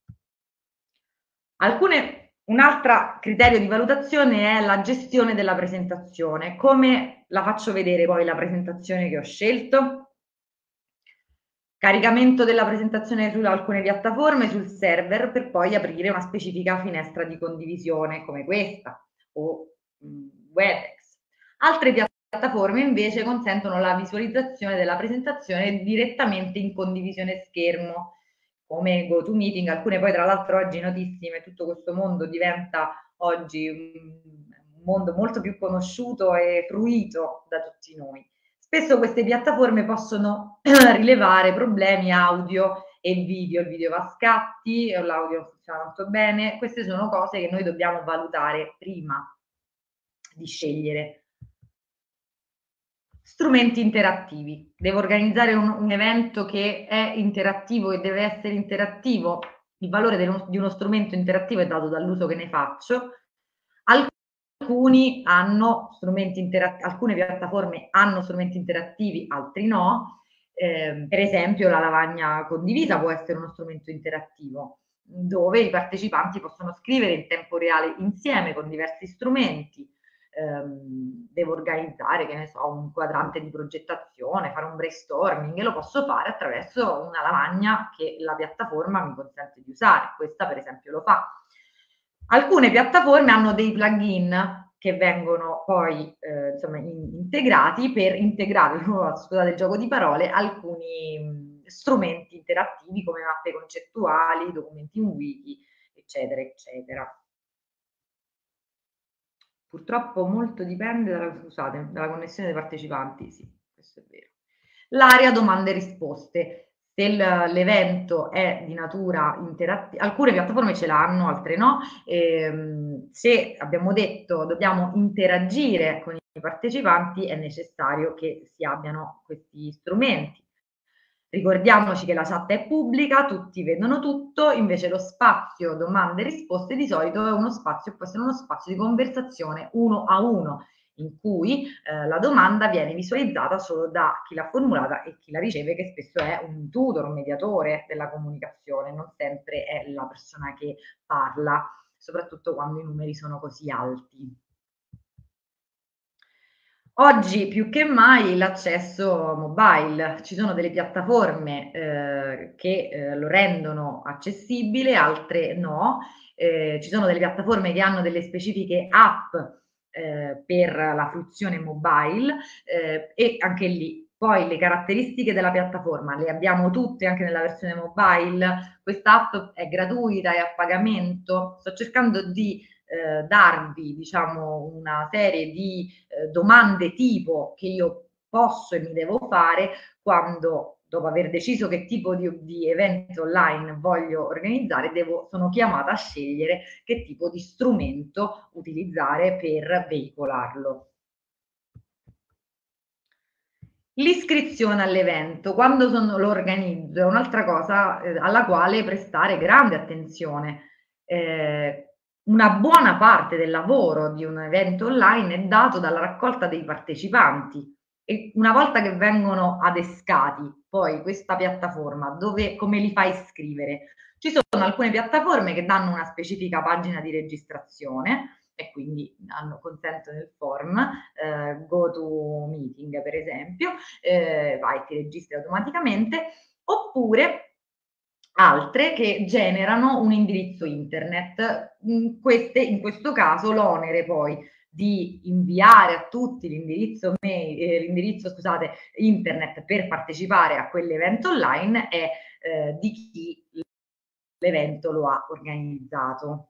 Un altro criterio di valutazione è la gestione della presentazione. Come la faccio vedere poi la presentazione che ho scelto? Caricamento della presentazione su alcune piattaforme, sul server, per poi aprire una specifica finestra di condivisione come questa o Webex. Altre piattaforme invece consentono la visualizzazione della presentazione direttamente in condivisione schermo, come GoToMeeting. Alcune poi tra l'altro oggi notissime, tutto questo mondo diventa oggi un mondo molto più conosciuto e fruito da tutti noi. Spesso queste piattaforme possono rilevare problemi audio e video, il video va a scatti, l'audio non funziona tanto bene. Queste sono cose che noi dobbiamo valutare prima di scegliere. Strumenti interattivi. Devo organizzare un evento che è interattivo e deve essere interattivo. il valore di uno strumento interattivo è dato dall'uso che ne faccio. Alcune piattaforme hanno strumenti interattivi, altri no. Per esempio la lavagna condivisa può essere uno strumento interattivo, dove i partecipanti possono scrivere in tempo reale insieme con diversi strumenti. Devo organizzare, che ne so, un quadrante di progettazione, fare un brainstorming, e lo posso fare attraverso una lavagna che la piattaforma mi consente di usare. Questa per esempio lo fa. Alcune piattaforme hanno dei plugin che vengono poi insomma, integrati per integrare, scusate il gioco di parole, alcuni strumenti interattivi come mappe concettuali, documenti in wiki, eccetera, eccetera. Purtroppo molto dipende dalla connessione dei partecipanti, sì, questo è vero. L'area domande e risposte. Se l'evento è di natura interattiva, alcune piattaforme ce l'hanno, altre no. Se abbiamo detto dobbiamo interagire con i partecipanti, è necessario che si abbiano questi strumenti. Ricordiamoci che la chat è pubblica, tutti vedono tutto, invece lo spazio domande e risposte di solito è uno spazio, può essere uno spazio di conversazione uno a uno, in cui la domanda viene visualizzata solo da chi l'ha formulata e chi la riceve, che spesso è un tutor, un mediatore della comunicazione, non sempre è la persona che parla, soprattutto quando i numeri sono così alti. Oggi più che mai l'accesso mobile, ci sono delle piattaforme che lo rendono accessibile, altre no. Ci sono delle piattaforme che hanno delle specifiche app per la fruizione mobile e anche lì poi le caratteristiche della piattaforma le abbiamo tutte anche nella versione mobile. Questa app è gratuita, è a pagamento. Sto cercando di darvi, diciamo, una serie di domande tipo che io posso e mi devo fare quando, dopo aver deciso che tipo di evento online voglio organizzare, sono chiamata a scegliere che tipo di strumento utilizzare per veicolarlo. L'iscrizione all'evento, quando lo organizzo, è un'altra cosa alla quale prestare grande attenzione. Una buona parte del lavoro di un evento online è dato dalla raccolta dei partecipanti e una volta che vengono adescati, poi questa piattaforma, come li fai iscrivere? Ci sono alcune piattaforme che danno una specifica pagina di registrazione e quindi consentono il form, GoToMeeting per esempio, vai, ti registri automaticamente, oppure altre che generano un indirizzo internet. In questo caso l'onere poi di inviare a tutti l'indirizzo scusate, internet per partecipare a quell'evento online è di chi l'evento lo ha organizzato.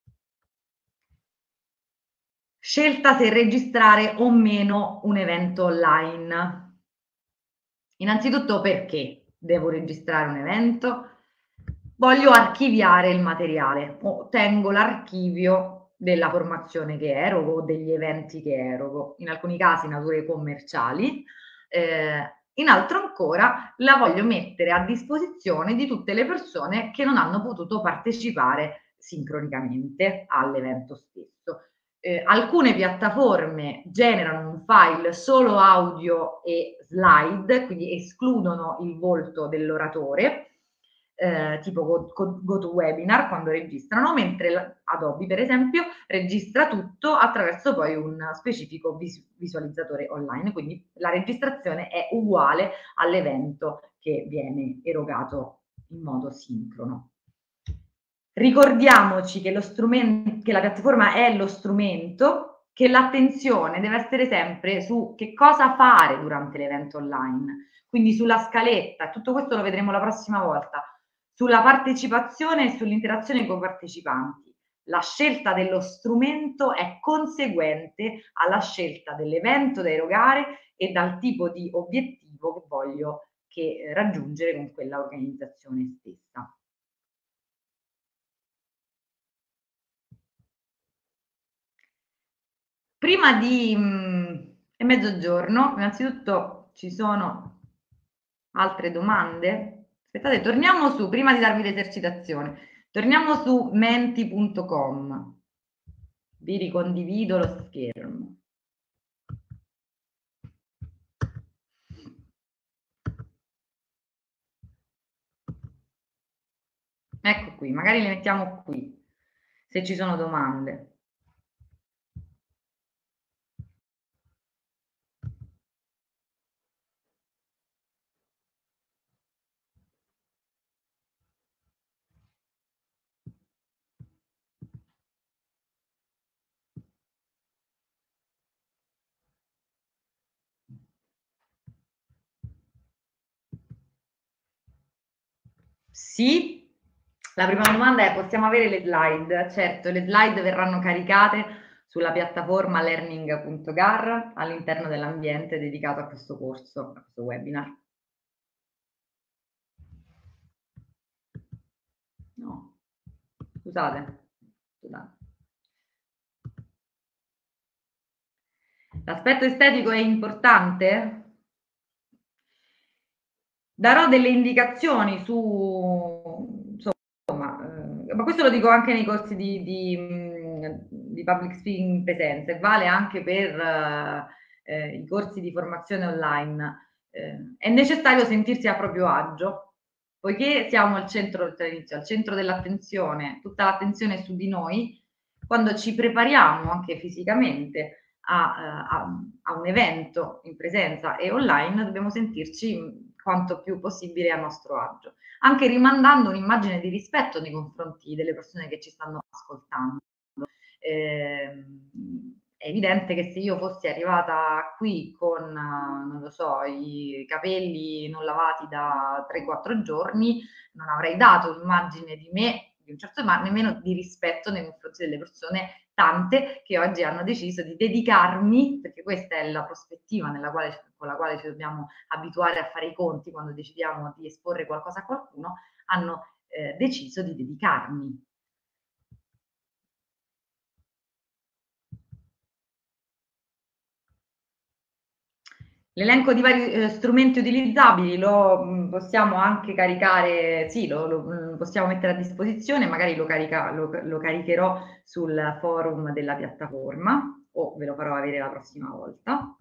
Scelta se registrare o meno un evento online. Innanzitutto perché devo registrare un evento? Voglio archiviare il materiale, tengo l'archivio della formazione che erogo o degli eventi che erogo, in alcuni casi nature commerciali, in altro ancora la voglio mettere a disposizione di tutte le persone che non hanno potuto partecipare sincronicamente all'evento stesso. Alcune piattaforme generano un file solo audio e slide, quindi escludono il volto dell'oratore, tipo GoToWebinar quando registrano, mentre Adobe per esempio registra tutto attraverso poi un specifico visualizzatore online, quindi la registrazione è uguale all'evento che viene erogato in modo sincrono. Ricordiamoci che la piattaforma è lo strumento, che l'attenzione deve essere sempre su che cosa fare durante l'evento online, quindi sulla scaletta, tutto questo lo vedremo la prossima volta, sulla partecipazione e sull'interazione con i partecipanti. La scelta dello strumento è conseguente alla scelta dell'evento da erogare e dal tipo di obiettivo che voglio raggiungere con quella organizzazione stessa. Prima di è mezzogiorno, innanzitutto ci sono altre domande? Aspettate, torniamo su, prima di darvi l'esercitazione. Torniamo su menti.com. Vi ricondivido lo schermo. Ecco qui, magari le mettiamo qui, se ci sono domande. Sì, la prima domanda è: possiamo avere le slide? Certo, le slide verranno caricate sulla piattaforma learning.gar all'interno dell'ambiente dedicato a questo corso, a questo webinar. No, scusate. L'aspetto estetico è importante? Darò delle indicazioni su, insomma, ma questo lo dico anche nei corsi di public speaking in presenza e vale anche per i corsi di formazione online. È necessario sentirsi a proprio agio, poiché siamo al centro, al centro dell'attenzione, tutta l'attenzione è su di noi, quando ci prepariamo anche fisicamente a un evento in presenza e online, dobbiamo sentirci quanto più possibile a nostro agio, anche rimandando un'immagine di rispetto nei confronti delle persone che ci stanno ascoltando. È evidente che se io fossi arrivata qui con, non lo so, i capelli non lavati da 3-4 giorni, non avrei dato l'immagine di me, di un certo, ma nemmeno di rispetto nei confronti delle persone, tante che oggi hanno deciso di dedicarmi, perché questa è la prospettiva con la quale ci dobbiamo abituare a fare i conti quando decidiamo di esporre qualcosa a qualcuno, hanno deciso di dedicarmi. L'elenco di vari strumenti utilizzabili lo possiamo anche caricare, sì, lo possiamo mettere a disposizione, magari lo caricherò sul forum della piattaforma o ve lo farò avere la prossima volta.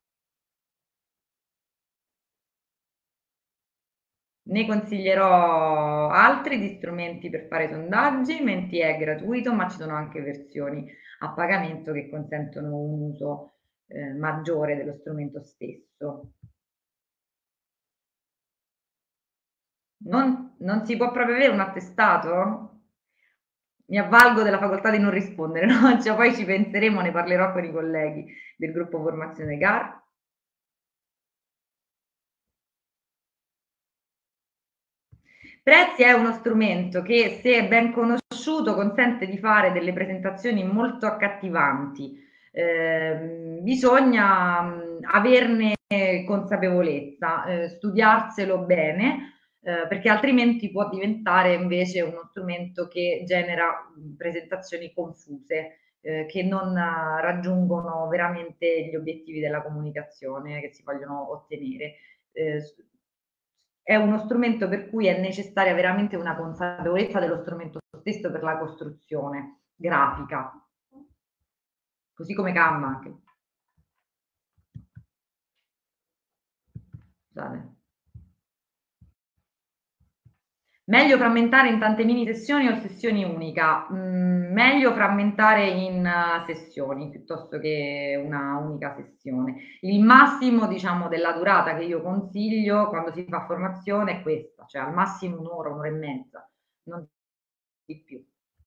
Ne consiglierò altri di strumenti per fare sondaggi. Menti è gratuito, ma ci sono anche versioni a pagamento che consentono un uso maggiore dello strumento stesso. Non si può proprio avere un attestato? Mi avvalgo della facoltà di non rispondere, no? Cioè, poi ci penseremo, ne parlerò con i colleghi del gruppo formazione GAR. Prezi è uno strumento che, se ben conosciuto, consente di fare delle presentazioni molto accattivanti. Bisogna averne consapevolezza, studiarselo bene, perché altrimenti può diventare invece uno strumento che genera presentazioni confuse, che non raggiungono veramente gli obiettivi della comunicazione che si vogliono ottenere. È uno strumento per cui è necessaria veramente una consapevolezza dello strumento stesso per la costruzione grafica, così come Canva anche. Scusate. Meglio frammentare in tante mini sessioni o sessioni unica? Meglio frammentare in sessioni piuttosto che una unica sessione. Il massimo, diciamo, della durata che io consiglio quando si fa formazione è questa, cioè al massimo un'ora, un'ora e mezza, non di più.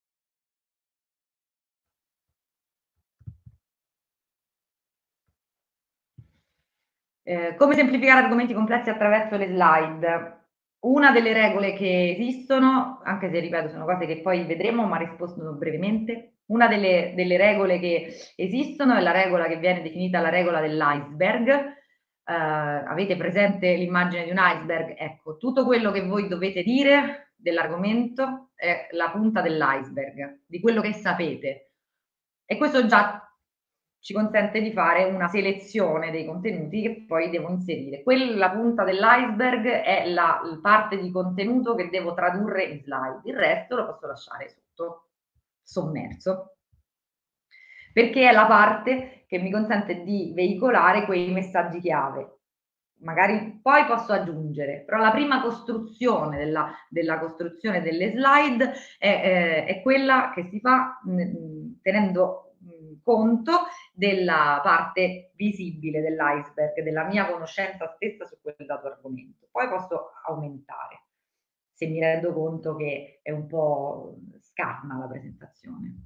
Come semplificare argomenti complessi attraverso le slide? Una delle regole che esistono, anche se ripeto sono cose che poi vedremo, ma rispondo brevemente, una delle regole che esistono è la regola che viene definita la regola dell'iceberg. Avete presente l'immagine di un iceberg? Ecco, tutto quello che voi dovete dire dell'argomento è la punta dell'iceberg, di quello che sapete. E questo già ci consente di fare una selezione dei contenuti che poi devo inserire. Quella punta dell'iceberg è la parte di contenuto che devo tradurre in slide, il resto lo posso lasciare sotto, sommerso, perché è la parte che mi consente di veicolare quei messaggi chiave. Magari poi posso aggiungere, però la prima costruzione della costruzione delle slide è quella che si fa tenendo conto della parte visibile dell'iceberg, della mia conoscenza stessa su quel dato argomento. Poi posso aumentare se mi rendo conto che è un po' scarna la presentazione.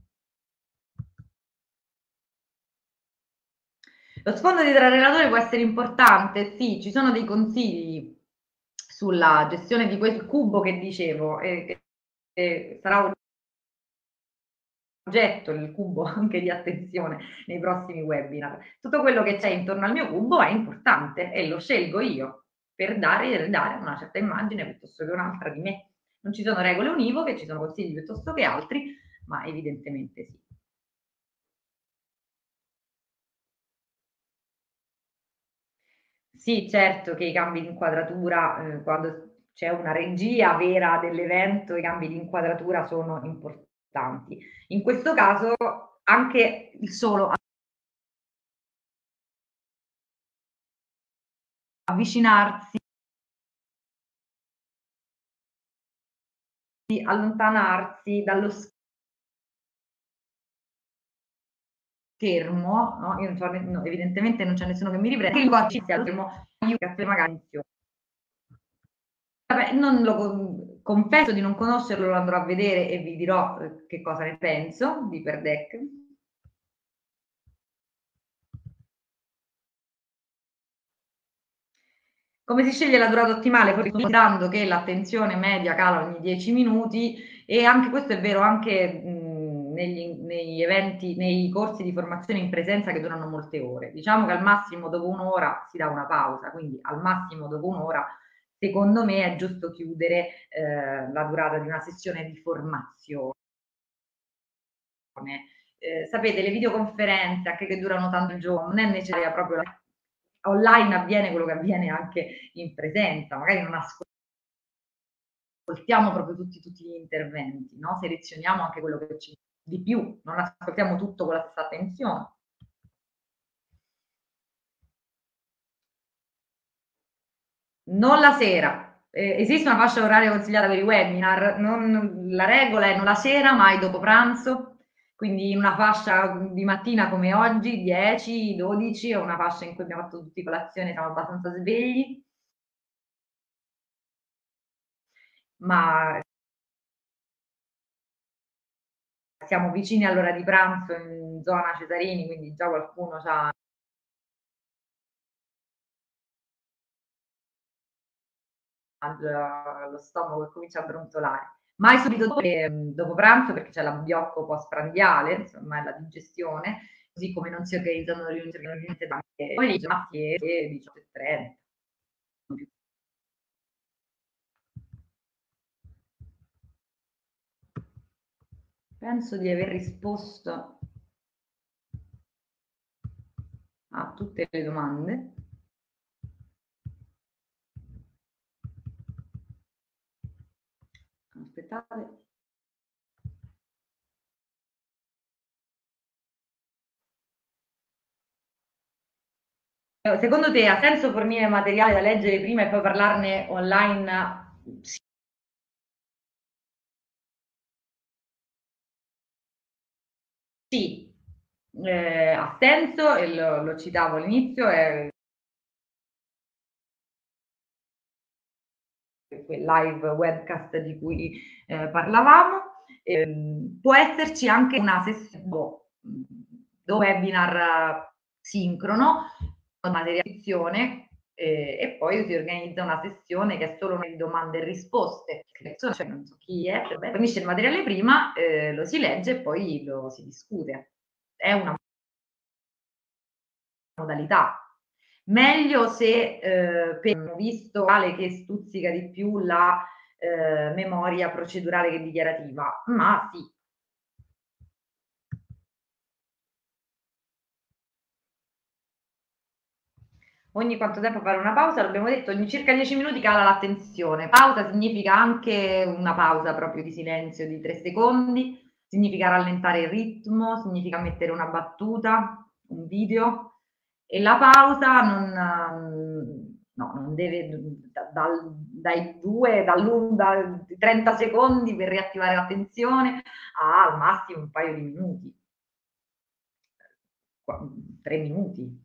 Lo sfondo di tra relatore può essere importante, sì, ci sono dei consigli sulla gestione di quel cubo che dicevo, sarà oggetto il cubo anche di attenzione nei prossimi webinar. Tutto quello che c'è intorno al mio cubo è importante e lo scelgo io per dare una certa immagine piuttosto che un'altra di me. Non ci sono regole univoche, ci sono consigli piuttosto che altri, ma evidentemente sì. Sì, certo che i cambi di inquadratura, quando c'è una regia vera dell'evento, i cambi di inquadratura sono importanti. In questo caso anche il solo avvicinarsi, allontanarsi dallo schermo, no? Io non so, no, evidentemente non c'è nessuno che mi riprende, il linguaggio sia allo schermo, io che magari vabbè, non lo confesso di non conoscerlo, lo andrò a vedere e vi dirò che cosa ne penso di Per Deck. Come si sceglie la durata ottimale? Considerando che l'attenzione media cala ogni 10 minuti e anche questo è vero anche negli eventi, nei corsi di formazione in presenza che durano molte ore. Diciamo che al massimo dopo un'ora si dà una pausa, quindi al massimo dopo un'ora secondo me è giusto chiudere la durata di una sessione di formazione. Sapete, le videoconferenze anche che durano tanto il giorno, non è necessaria proprio la online, avviene quello che avviene anche in presenza, magari non ascoltiamo proprio tutti gli interventi, no? Selezioniamo anche quello che ci di più, non ascoltiamo tutto con la stessa attenzione. Non la sera. Esiste una fascia oraria consigliata per i webinar, la regola è non la sera, mai dopo pranzo, quindi in una fascia di mattina come oggi, 10, 12, o una fascia in cui abbiamo fatto tutti colazione, siamo abbastanza svegli, ma siamo vicini all'ora di pranzo in zona Cesarini, quindi già qualcuno ha lo stomaco che comincia a brontolare. Mai subito dopo pranzo perché c'è l'abbiocco postprandiale, insomma, è la digestione, così come non si organizzano riunioni anche pomeriggio, ma 18:30. Penso di aver risposto a tutte le domande. Aspettate. Secondo te ha senso fornire materiale da leggere prima e poi parlarne online? Sì, ha senso e lo citavo all'inizio, è quel live webcast di cui parlavamo. Può esserci anche una sessione webinar sincrono, materializzazione, e poi si organizza una sessione che è solo una di domande e risposte. Cioè, non so chi è, fornisce il materiale prima, lo si legge e poi lo si discute. È una modalità. Meglio se per visto quale che stuzzica di più la memoria procedurale che dichiarativa, ma sì. Ogni quanto tempo fare una pausa? L'abbiamo detto, ogni circa 10 minuti cala l'attenzione. Pausa significa anche una pausa proprio di silenzio di 3 secondi, significa rallentare il ritmo, significa mettere una battuta, un video e la pausa no, non deve dai 2, da 30 secondi per riattivare l'attenzione a al massimo un paio di minuti, 3 minuti.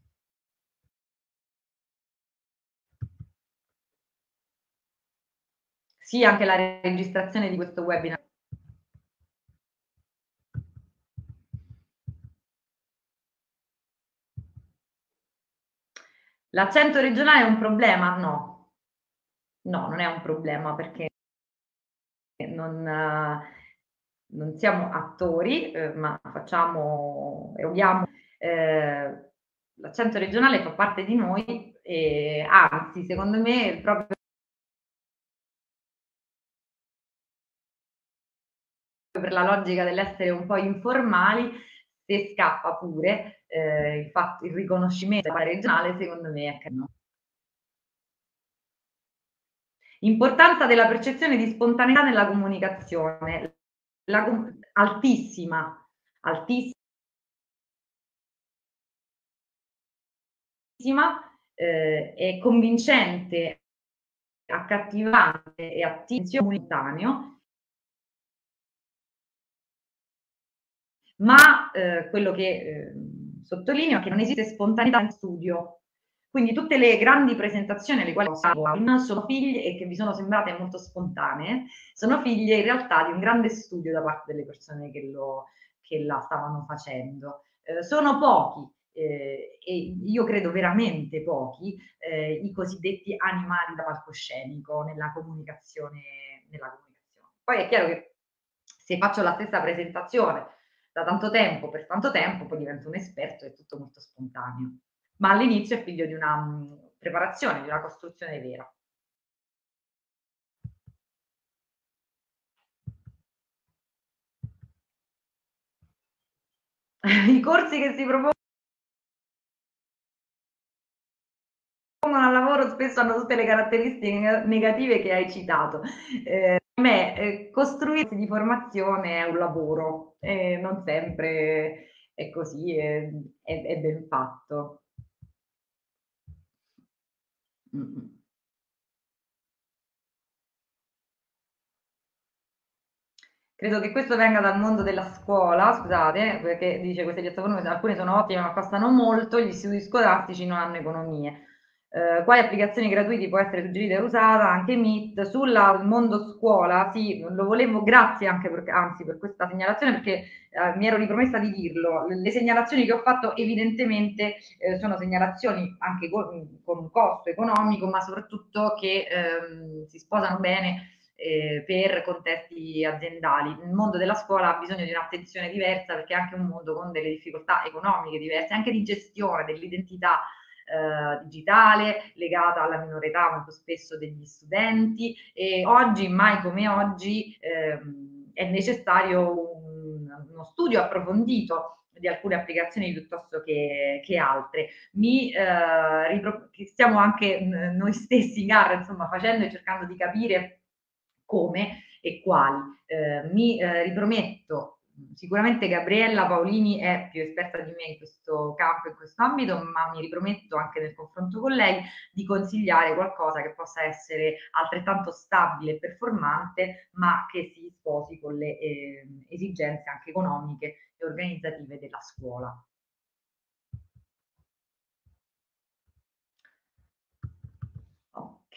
Sì, anche la registrazione di questo webinar. L'accento regionale è un problema? No, no, non è un problema perché non, non siamo attori, ma facciamo, eroghiamo. L'accento regionale fa parte di noi e anzi, secondo me, proprio per la logica dell'essere un po' informali, se scappa pure il riconoscimento regionale, secondo me è carino. Importanza della percezione di spontaneità nella comunicazione, altissima, altissima, è convincente, accattivante e attivizio simultaneo, ma quello che sottolineo è che non esiste spontaneità in studio. Quindi tutte le grandi presentazioni alle quali ho sono figlie e che vi sono sembrate molto spontanee, sono figlie in realtà di un grande studio da parte delle persone che la stavano facendo. Sono pochi, e io credo veramente pochi, i cosiddetti animali da palcoscenico nella comunicazione, nella comunicazione. Poi è chiaro che se faccio la stessa presentazione da tanto tempo, per tanto tempo, poi divento un esperto, è tutto molto spontaneo. Ma all'inizio è figlio di una preparazione, di una costruzione vera. I corsi che si propongono al lavoro spesso hanno tutte le caratteristiche negative che hai citato. Per me, costruirsi di formazione è un lavoro, non sempre è così, è ben fatto. Mm-mm. Credo che questo venga dal mondo della scuola, scusate, perché dice queste piattaforme alcune sono ottime ma costano molto, gli istituti scolastici non hanno economie. Quali applicazioni gratuite può essere suggerita e usata? Anche Meet. Sul mondo scuola, sì, lo volevo, grazie anche anzi, per questa segnalazione perché mi ero ripromessa di dirlo. Le segnalazioni che ho fatto evidentemente sono segnalazioni anche con un costo economico, ma soprattutto che si sposano bene per contesti aziendali. Il mondo della scuola ha bisogno di un'attenzione diversa perché è anche un mondo con delle difficoltà economiche diverse, anche di gestione dell'identità digitale legata alla minore età molto spesso degli studenti e oggi, mai come oggi, è necessario uno studio approfondito di alcune applicazioni piuttosto che altre. Che stiamo anche noi stessi in gara, insomma, facendo e cercando di capire come e quali. Mi riprometto, sicuramente Gabriella Paolini è più esperta di me in questo campo, in questo ambito, ma mi riprometto anche nel confronto con lei di consigliare qualcosa che possa essere altrettanto stabile e performante, ma che si sposi con le esigenze anche economiche e organizzative della scuola. Ok,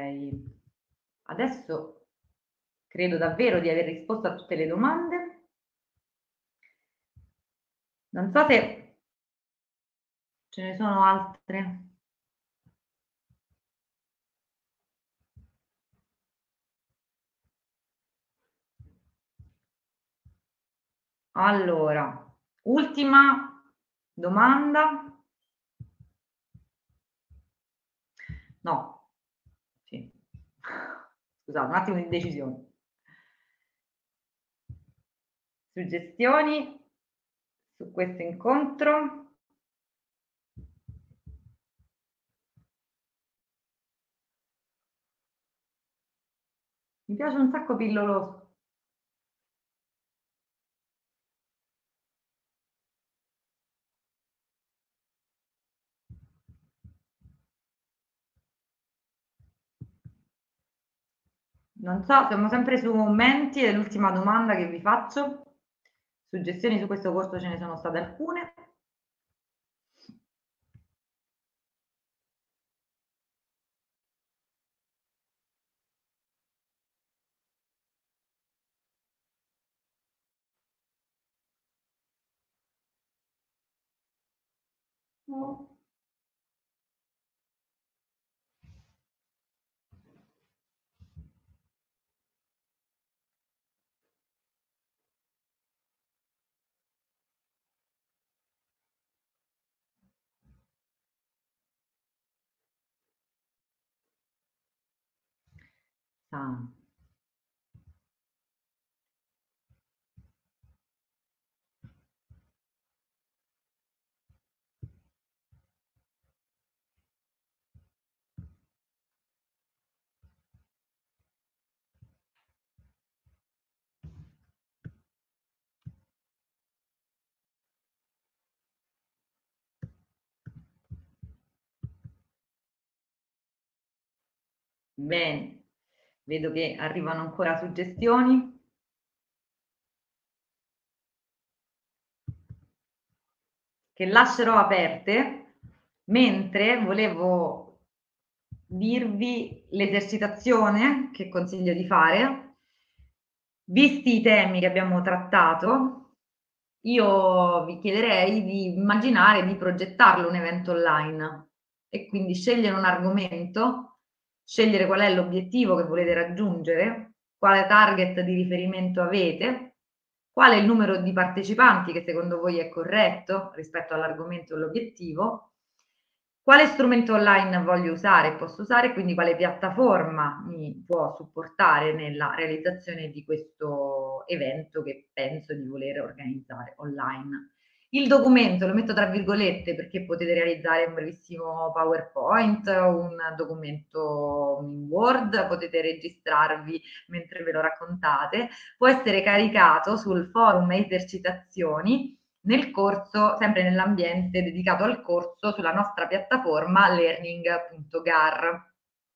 adesso credo davvero di aver risposto a tutte le domande. Non so se ce ne sono altre. Allora, ultima domanda. No, sì. Scusate, un attimo di indecisione. Suggestioni su questo incontro? Mi piace un sacco Pilloloso. Non so, siamo sempre su Menti, è l'ultima domanda che vi faccio. Suggestioni su questo corso ce ne sono state alcune. No. Ah, bene, vedo che arrivano ancora suggestioni che lascerò aperte, mentre volevo dirvi l'esercitazione che consiglio di fare. Visti i temi che abbiamo trattato, io vi chiederei di immaginare di progettarlo un evento online e quindi scegliere un argomento, scegliere qual è l'obiettivo che volete raggiungere, quale target di riferimento avete, qual è il numero di partecipanti che secondo voi è corretto rispetto all'argomento e all'obiettivo, quale strumento online voglio usare e posso usare, quindi quale piattaforma mi può supportare nella realizzazione di questo evento che penso di voler organizzare online. Il documento lo metto tra virgolette perché potete realizzare un brevissimo PowerPoint, un documento in Word, potete registrarvi mentre ve lo raccontate, può essere caricato sul forum esercitazioni nel corso, sempre nell'ambiente dedicato al corso, sulla nostra piattaforma learning.gar.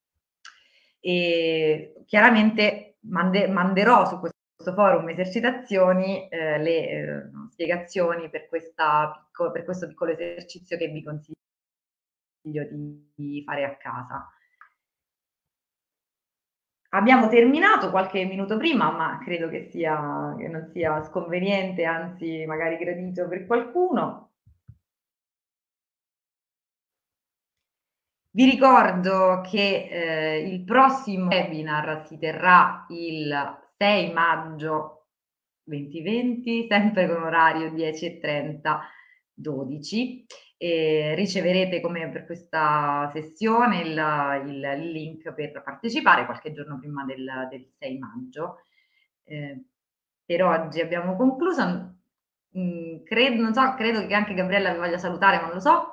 E chiaramente manderò su questo forum esercitazioni le spiegazioni per, per questo piccolo esercizio che vi consiglio di fare a casa. Abbiamo terminato qualche minuto prima, ma credo che non sia sconveniente, anzi magari gradito per qualcuno. Vi ricordo che il prossimo webinar si terrà il 6 maggio 2020, sempre con orario 10:30, 12. E riceverete come per questa sessione il link per partecipare qualche giorno prima del 6 maggio. Eh, per oggi abbiamo concluso. Credo, non so, credo che anche Gabriella vi voglia salutare, ma non lo so.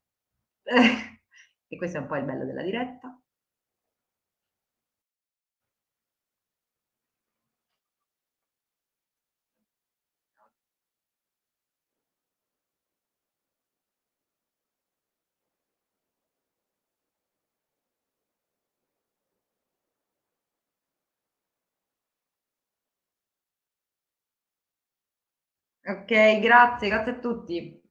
E questo è un po' il bello della diretta. Ok, grazie, grazie a tutti.